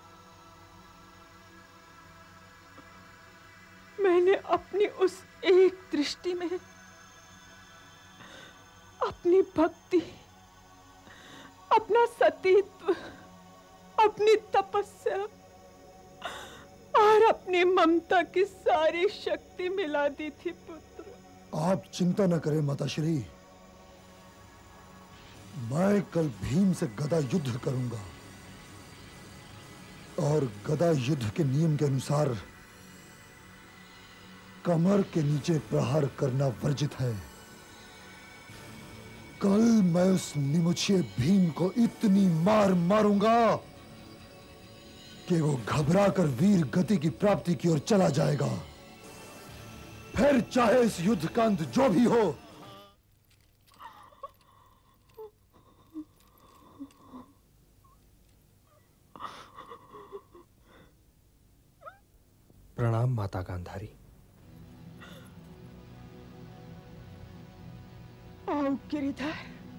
Speaker 22: मैंने अपनी उस एक दृष्टि में अपनी भक्ति, अपना सतीत्व, अपनी तपस्या और अपनी ममता की सारी शक्ति मिला दी थी पुत्र।
Speaker 5: आप चिंता न करें माता श्री, मैं कल भीम से गदा युद्ध करूंगा और गदा युद्ध के नियम के अनुसार कमर के नीचे प्रहार करना वर्जित है। कल मैं उस निमुछिए भीम को इतनी मार मारूंगा कि वो घबराकर वीर गति की प्राप्ति की ओर चला जाएगा। फिर चाहे इस युद्ध का अंत जो भी हो,
Speaker 12: प्रणाम माता गांधारी।
Speaker 22: आओ गिरिधर,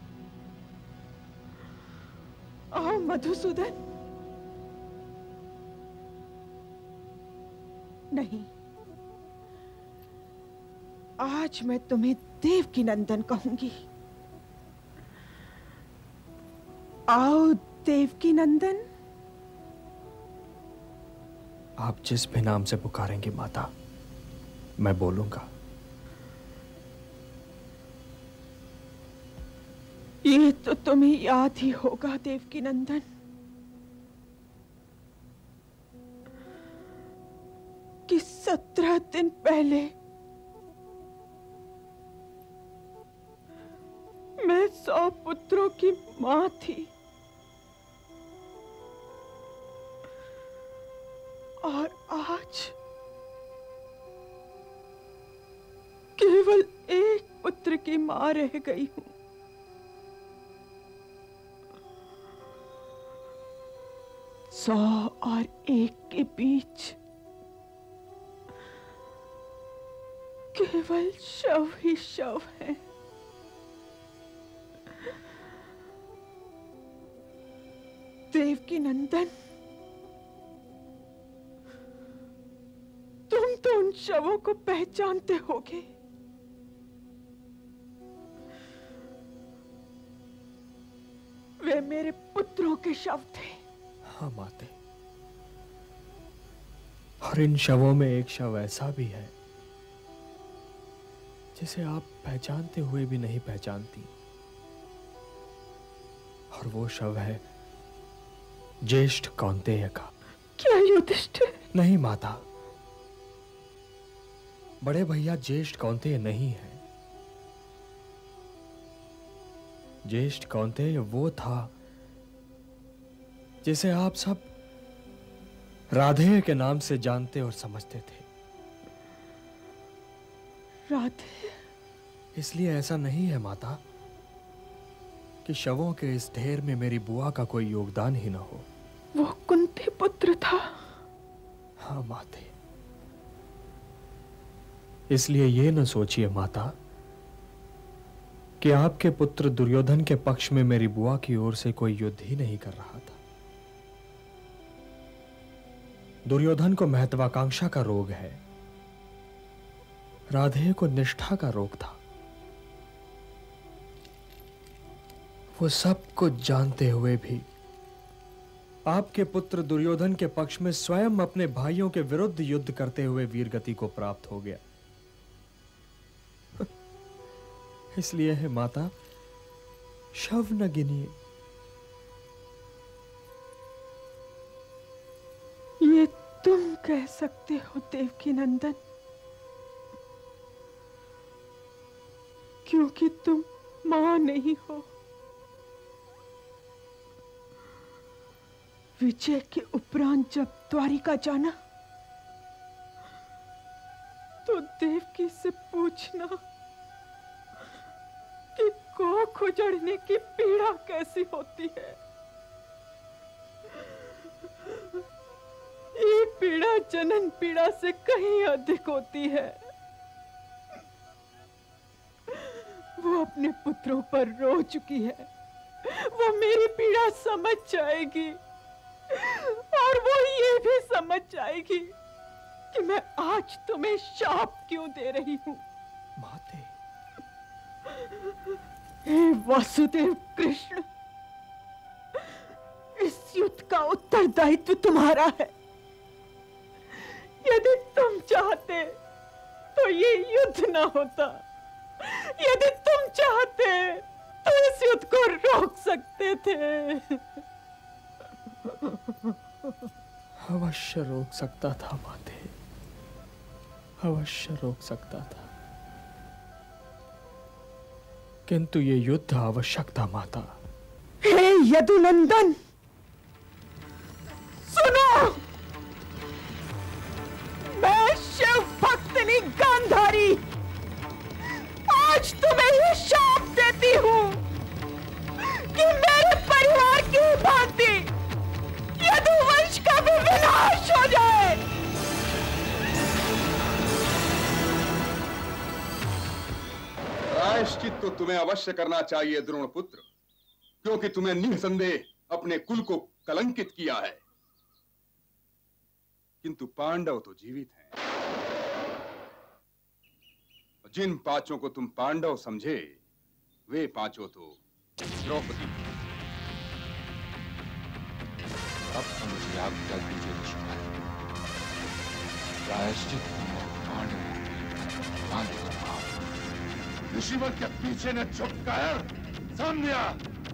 Speaker 22: आओ मधुसूदन। नहीं, आज मैं तुम्हें देवकी नंदन कहूंगी। आओ देवकी नंदन।
Speaker 12: आप जिस भी नाम से पुकारेंगी माता, मैं बोलूंगा।
Speaker 22: ये तो तुम्हें याद ही होगा देवकी नंदन, कि 17 दिन पहले मैं 100 पुत्रों की मां थी, और आज केवल एक पुत्र की मां रह गई हूं। सौ और एक के बीच केवल शव ही शव है। देवकी नंदन, तुम तो उन शवों को पहचानते होगे। वे मेरे पुत्रों के शव थे।
Speaker 12: हाँ माते, और इन शवों में एक शव ऐसा भी है जिसे आप पहचानते हुए भी नहीं पहचानती, और वो शव है ज्येष्ठ कौंतेय का।
Speaker 22: क्या युधिष्ठिर?
Speaker 12: नहीं माता, बड़े भैया ज्येष्ठ कौंतेय नहीं है। ज्येष्ठ कौंतेय वो था जिसे आप सब राधेय के नाम से जानते और समझते थे।
Speaker 22: राधेय?
Speaker 12: इसलिए ऐसा नहीं है माता कि शवों के इस ढेर में मेरी बुआ का कोई योगदान ही न हो।
Speaker 22: वो कुंती पुत्र था।
Speaker 12: हाँ माते, इसलिए ये न सोचिए माता कि आपके पुत्र दुर्योधन के पक्ष में मेरी बुआ की ओर से कोई युद्ध ही नहीं कर रहा था। दुर्योधन को महत्वाकांक्षा का रोग है, राधेय को निष्ठा का रोग था। वो सब कुछ जानते हुए भी आपके पुत्र दुर्योधन के पक्ष में स्वयं अपने भाइयों के विरुद्ध युद्ध करते हुए वीरगति को प्राप्त हो गया। इसलिए है माता, शव न गिनिए।
Speaker 22: ये तुम कह सकते हो देवकी नंदन, क्योंकि तुम मां नहीं हो। विजय के उपरांत जब द्वारिका जाना तो देवकी से पूछना कि कोख उजड़ने की पीड़ा कैसी होती है। ये पीड़ा जनन पीड़ा से कहीं अधिक होती है। वो अपने पुत्रों पर रो चुकी है, वो मेरी पीड़ा समझ जाएगी, और वो ये भी समझ जाएगी कि मैं आज तुम्हें शाप क्यों दे रही हूं।
Speaker 12: माते,
Speaker 22: हे वासुदेव कृष्ण, इस युद्ध का उत्तरदायित्व तुम्हारा है। यदि तुम चाहते तो ये युद्ध ना होता। यदि तुम चाहते तो इस युद्ध को रोक सकते थे।
Speaker 12: अवश्य रोक सकता था माते, अवश्य रोक सकता था, किंतु ये युद्ध आवश्यक था माता।
Speaker 22: हे यदुनंदन, सुनो, मैं शिव भक्तिनी गांधारी आज तुम्हें ये शाप देती हूं कि मेरे परिवार की भांति यदुवंश का भी विनाश हो जाए।
Speaker 14: तो तुम्हें अवश्य करना चाहिए द्रोण पुत्र, क्योंकि तुम्हें निसंदेह अपने कुल को कलंकित किया है। किंतु पांडव तो जीवित हैं। जिन पांचों को तुम पांडव समझे, वे पांचों तो द्रौपदी।
Speaker 21: अब तो मुझे आज्ञा दीजिए ऋषिवर, प्रायश्चित
Speaker 3: ऋषिवर के पीछे न छुपकर सामने आ।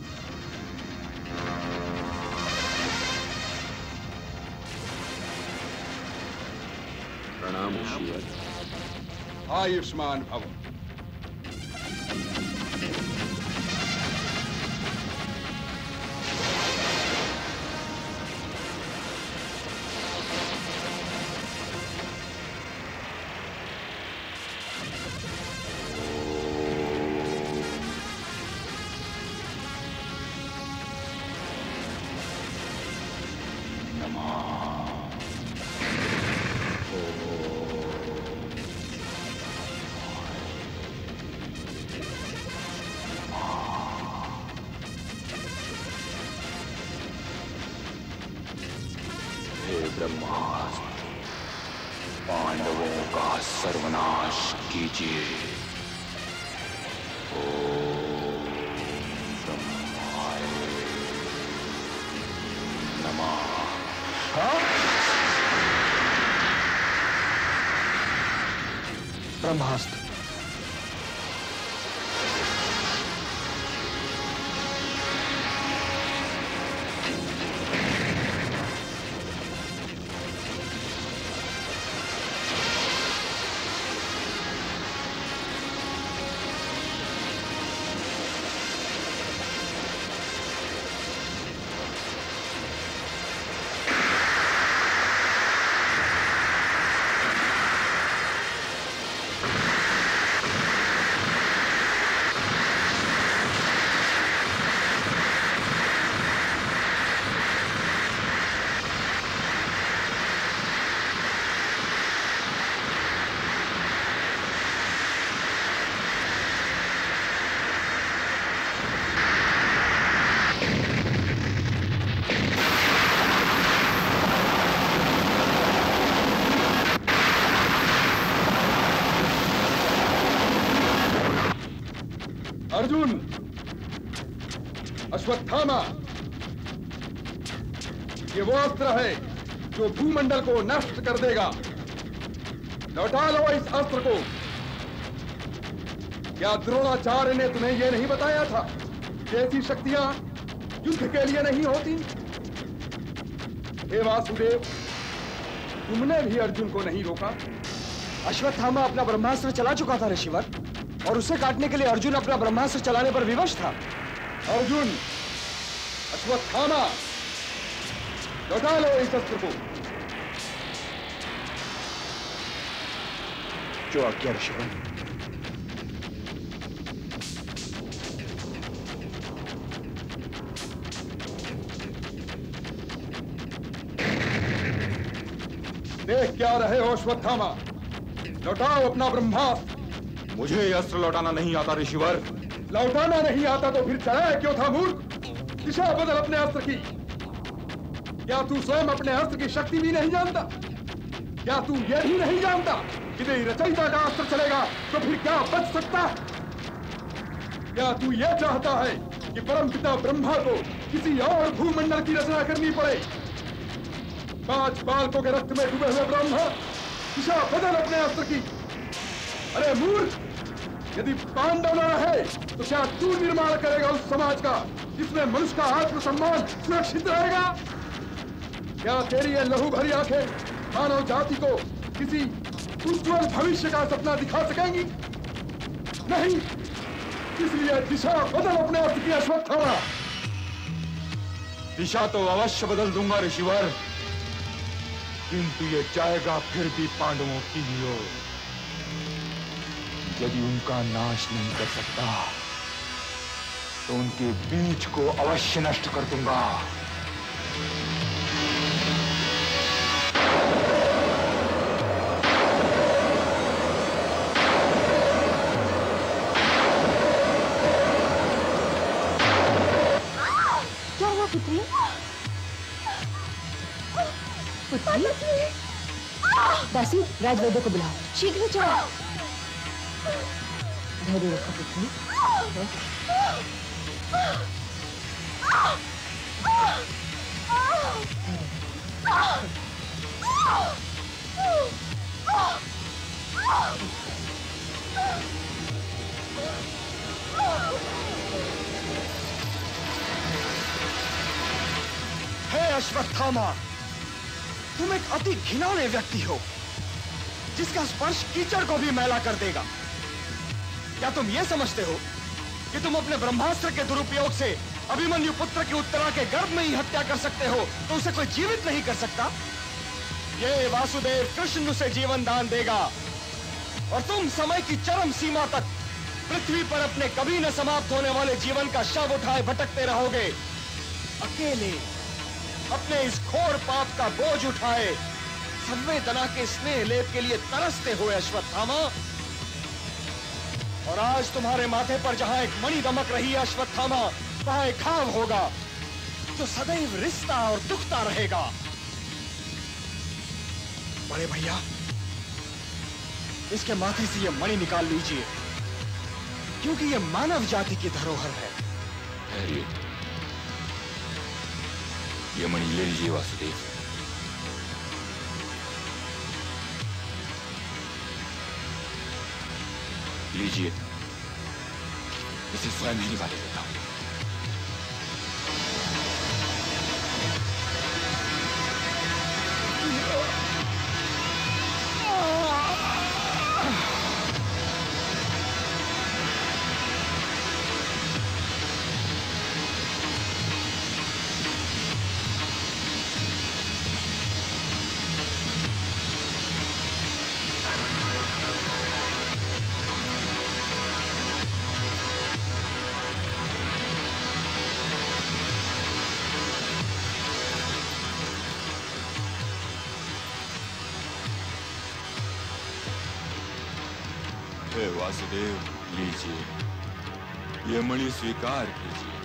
Speaker 1: प्रणाम ऋषिवर।
Speaker 14: आयुष्मान भव।
Speaker 21: ब्रह्मास्त्र, पांडवों का सर्वनाश कीजिए। ओम ब्रह्माय नमः।
Speaker 2: ब्रह्मास्त्र।
Speaker 14: अर्जुन, अश्वत्थामा, ये वो अस्त्र है जो भूमंडल को नष्ट कर देगा। लौटा लो इस अस्त्र को। क्या द्रोणाचार्य ने तुम्हें यह नहीं बताया था कि ऐसी शक्तियां युद्ध के लिए नहीं होती? हे वासुदेव, तुमने भी अर्जुन को नहीं रोका।
Speaker 2: अश्वत्थामा अपना ब्रह्मास्त्र चला चुका था ऋषिवर, और उसे काटने के लिए अर्जुन अपना ब्रह्मास्त्र चलाने पर विवश था।
Speaker 14: अर्जुन, अश्वत्थामा, लौटा लो इस अस्त्र को।
Speaker 13: जो आज्ञा ऋषिवर।
Speaker 14: देख क्या रहे हो अश्वत्थामा, लौटाओ अपना ब्रह्मास्त्र।
Speaker 21: मुझे यह अस्त्र लौटाना नहीं आता ऋषिवर।
Speaker 14: लौटाना नहीं आता तो फिर चढ़ाया क्यों था मूर्ख? दिशा बदल अपने अस्त्र की। क्या तू स्वयं अपने अस्त्र की शक्ति भी नहीं जानता? क्या तू यह भी नहीं जानता कि यदि रचयिता का अस्त्र चलेगा तो फिर क्या बच सकता? क्या तू यह चाहता है कि परमपिता ब्रह्मा को किसी और भूमंडल की रचना करनी पड़े? 5 बालकों के रक्त में डूबे हुए ब्रह्मा, दिशा बदल अपने अस्त्र की। अरे मूर्ख, यदि पांडव न रहे तो क्या तू निर्माण करेगा उस समाज का जिसमें मनुष्य का आत्मसम्मान सुरक्षित रहेगा? क्या तेरी ये लहू भरी आंखें मानव जाति को किसी उज्जवल भविष्य का सपना दिखा सकेंगी? नहीं। इसलिए दिशा बदल अपने अस्त्र की अश्वत्थामा।
Speaker 21: दिशा तो अवश्य बदल दूंगा ऋषिवर, किंतु ये चाहेगा फिर भी पांडवों की ही ओर। यदि उनका नाश नहीं कर सकता तो उनके बीज को अवश्य नष्ट कर दूंगा।
Speaker 16: पुत्री, दासी, राजवैद्य को बुलाओ, शीघ्र जाओ। धैर्य रखो पुत्री।
Speaker 2: हे अश्वत्थामा, तुम एक अति घिनौने व्यक्ति हो जिसका स्पर्श कीचड़ को भी मैला कर देगा। क्या तुम ये समझते हो कि तुम अपने ब्रह्मास्त्र के दुरुपयोग से अभिमन्यु पुत्र की उत्तरा के गर्भ में ही हत्या कर सकते हो तो उसे कोई जीवित नहीं कर सकता? ये वासुदेव कृष्ण उसे जीवन दान देगा और तुम समय की चरम सीमा तक पृथ्वी पर अपने कभी न समाप्त होने वाले जीवन का शव उठाए भटकते रहोगे, अकेले अपने इस घोर पाप का बोझ उठाए संवेदना के स्नेह लेप के लिए तरसते हुए अश्वत्थामा। और आज तुम्हारे माथे पर जहां एक मणि दमक रही है अश्वत्थामा, वहां एक घाव होगा जो सदैव रिश्ता और दुखता रहेगा। बड़े भैया, इसके माथे से ये मणि निकाल लीजिए, क्योंकि ये मानव जाति की धरोहर है।
Speaker 21: ये मणि ले लीजिए वासुदेव। लीजिए, इसे स्वयं ही निकाल देता हूं। वासुदेव, लीजिए, ये मणि स्वीकार कीजिए,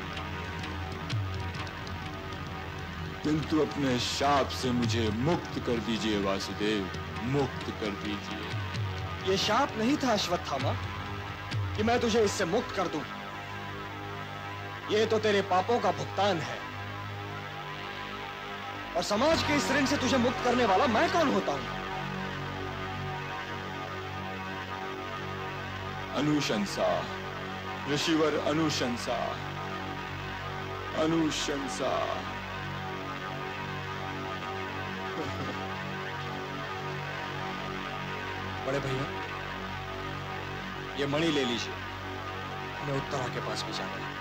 Speaker 21: किंतु अपने शाप से मुझे मुक्त कर दीजिए वासुदेव, मुक्त कर दीजिए।
Speaker 2: ये शाप नहीं था अश्वत्थामा कि मैं तुझे इससे मुक्त कर दूं। ये तो तेरे पापों का भुगतान है, और समाज के इस ऋण से तुझे मुक्त करने वाला मैं कौन होता हूं?
Speaker 21: अनुशंसा, ऋषिवर अनुशंसा, अनुशंसा।
Speaker 2: बड़े भैया, ये मणि ले लीजिए, हमें उत्तरा के पास भी जाना है।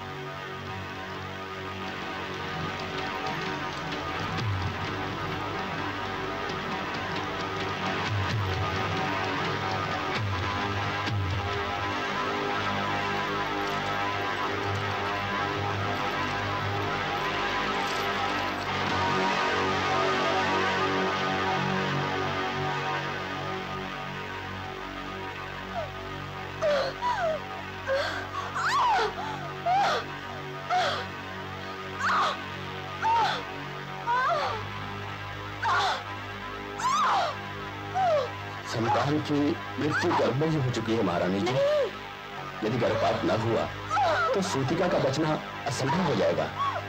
Speaker 18: संतान की मृत्यु गर्भ में ही हो चुकी है महारानी जी। यदि गर्भपात न हुआ तो सूतिका का बचना असंभव हो जाएगा।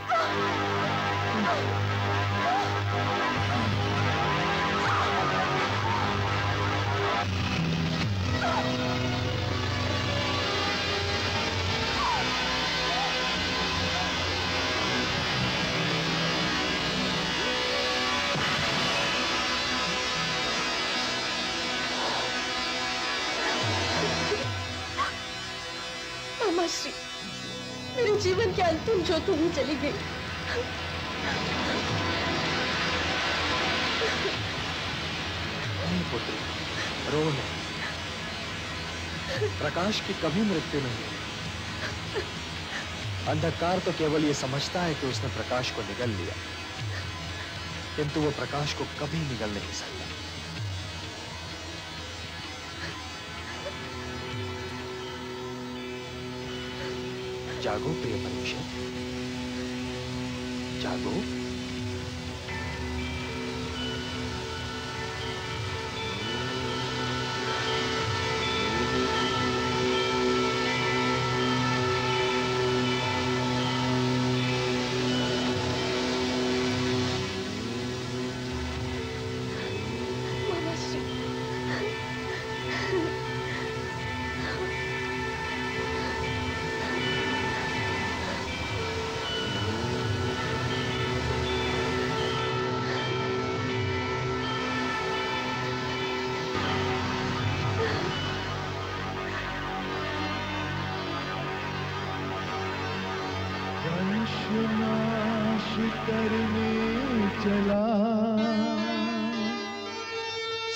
Speaker 16: मामाश्री, मेरे जीवन के अंतिम ज्योति ही चली गई।
Speaker 2: नहीं पुत्री, रो नहीं। प्रकाश की कभी मृत्यु नहीं। अंधकार तो केवल ये समझता है कि उसने प्रकाश को निगल लिया, किंतु वो प्रकाश को कभी निगल नहीं सकता। जागो प्रिय मनुष्य, जागो।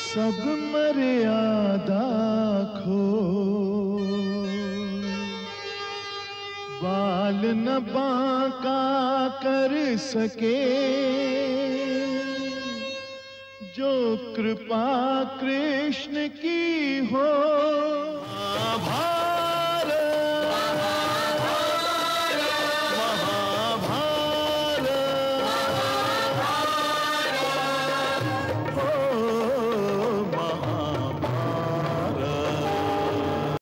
Speaker 6: सब मर्यादा खो, बाल न बांका कर सके, जो कृपा कृष्ण की हो।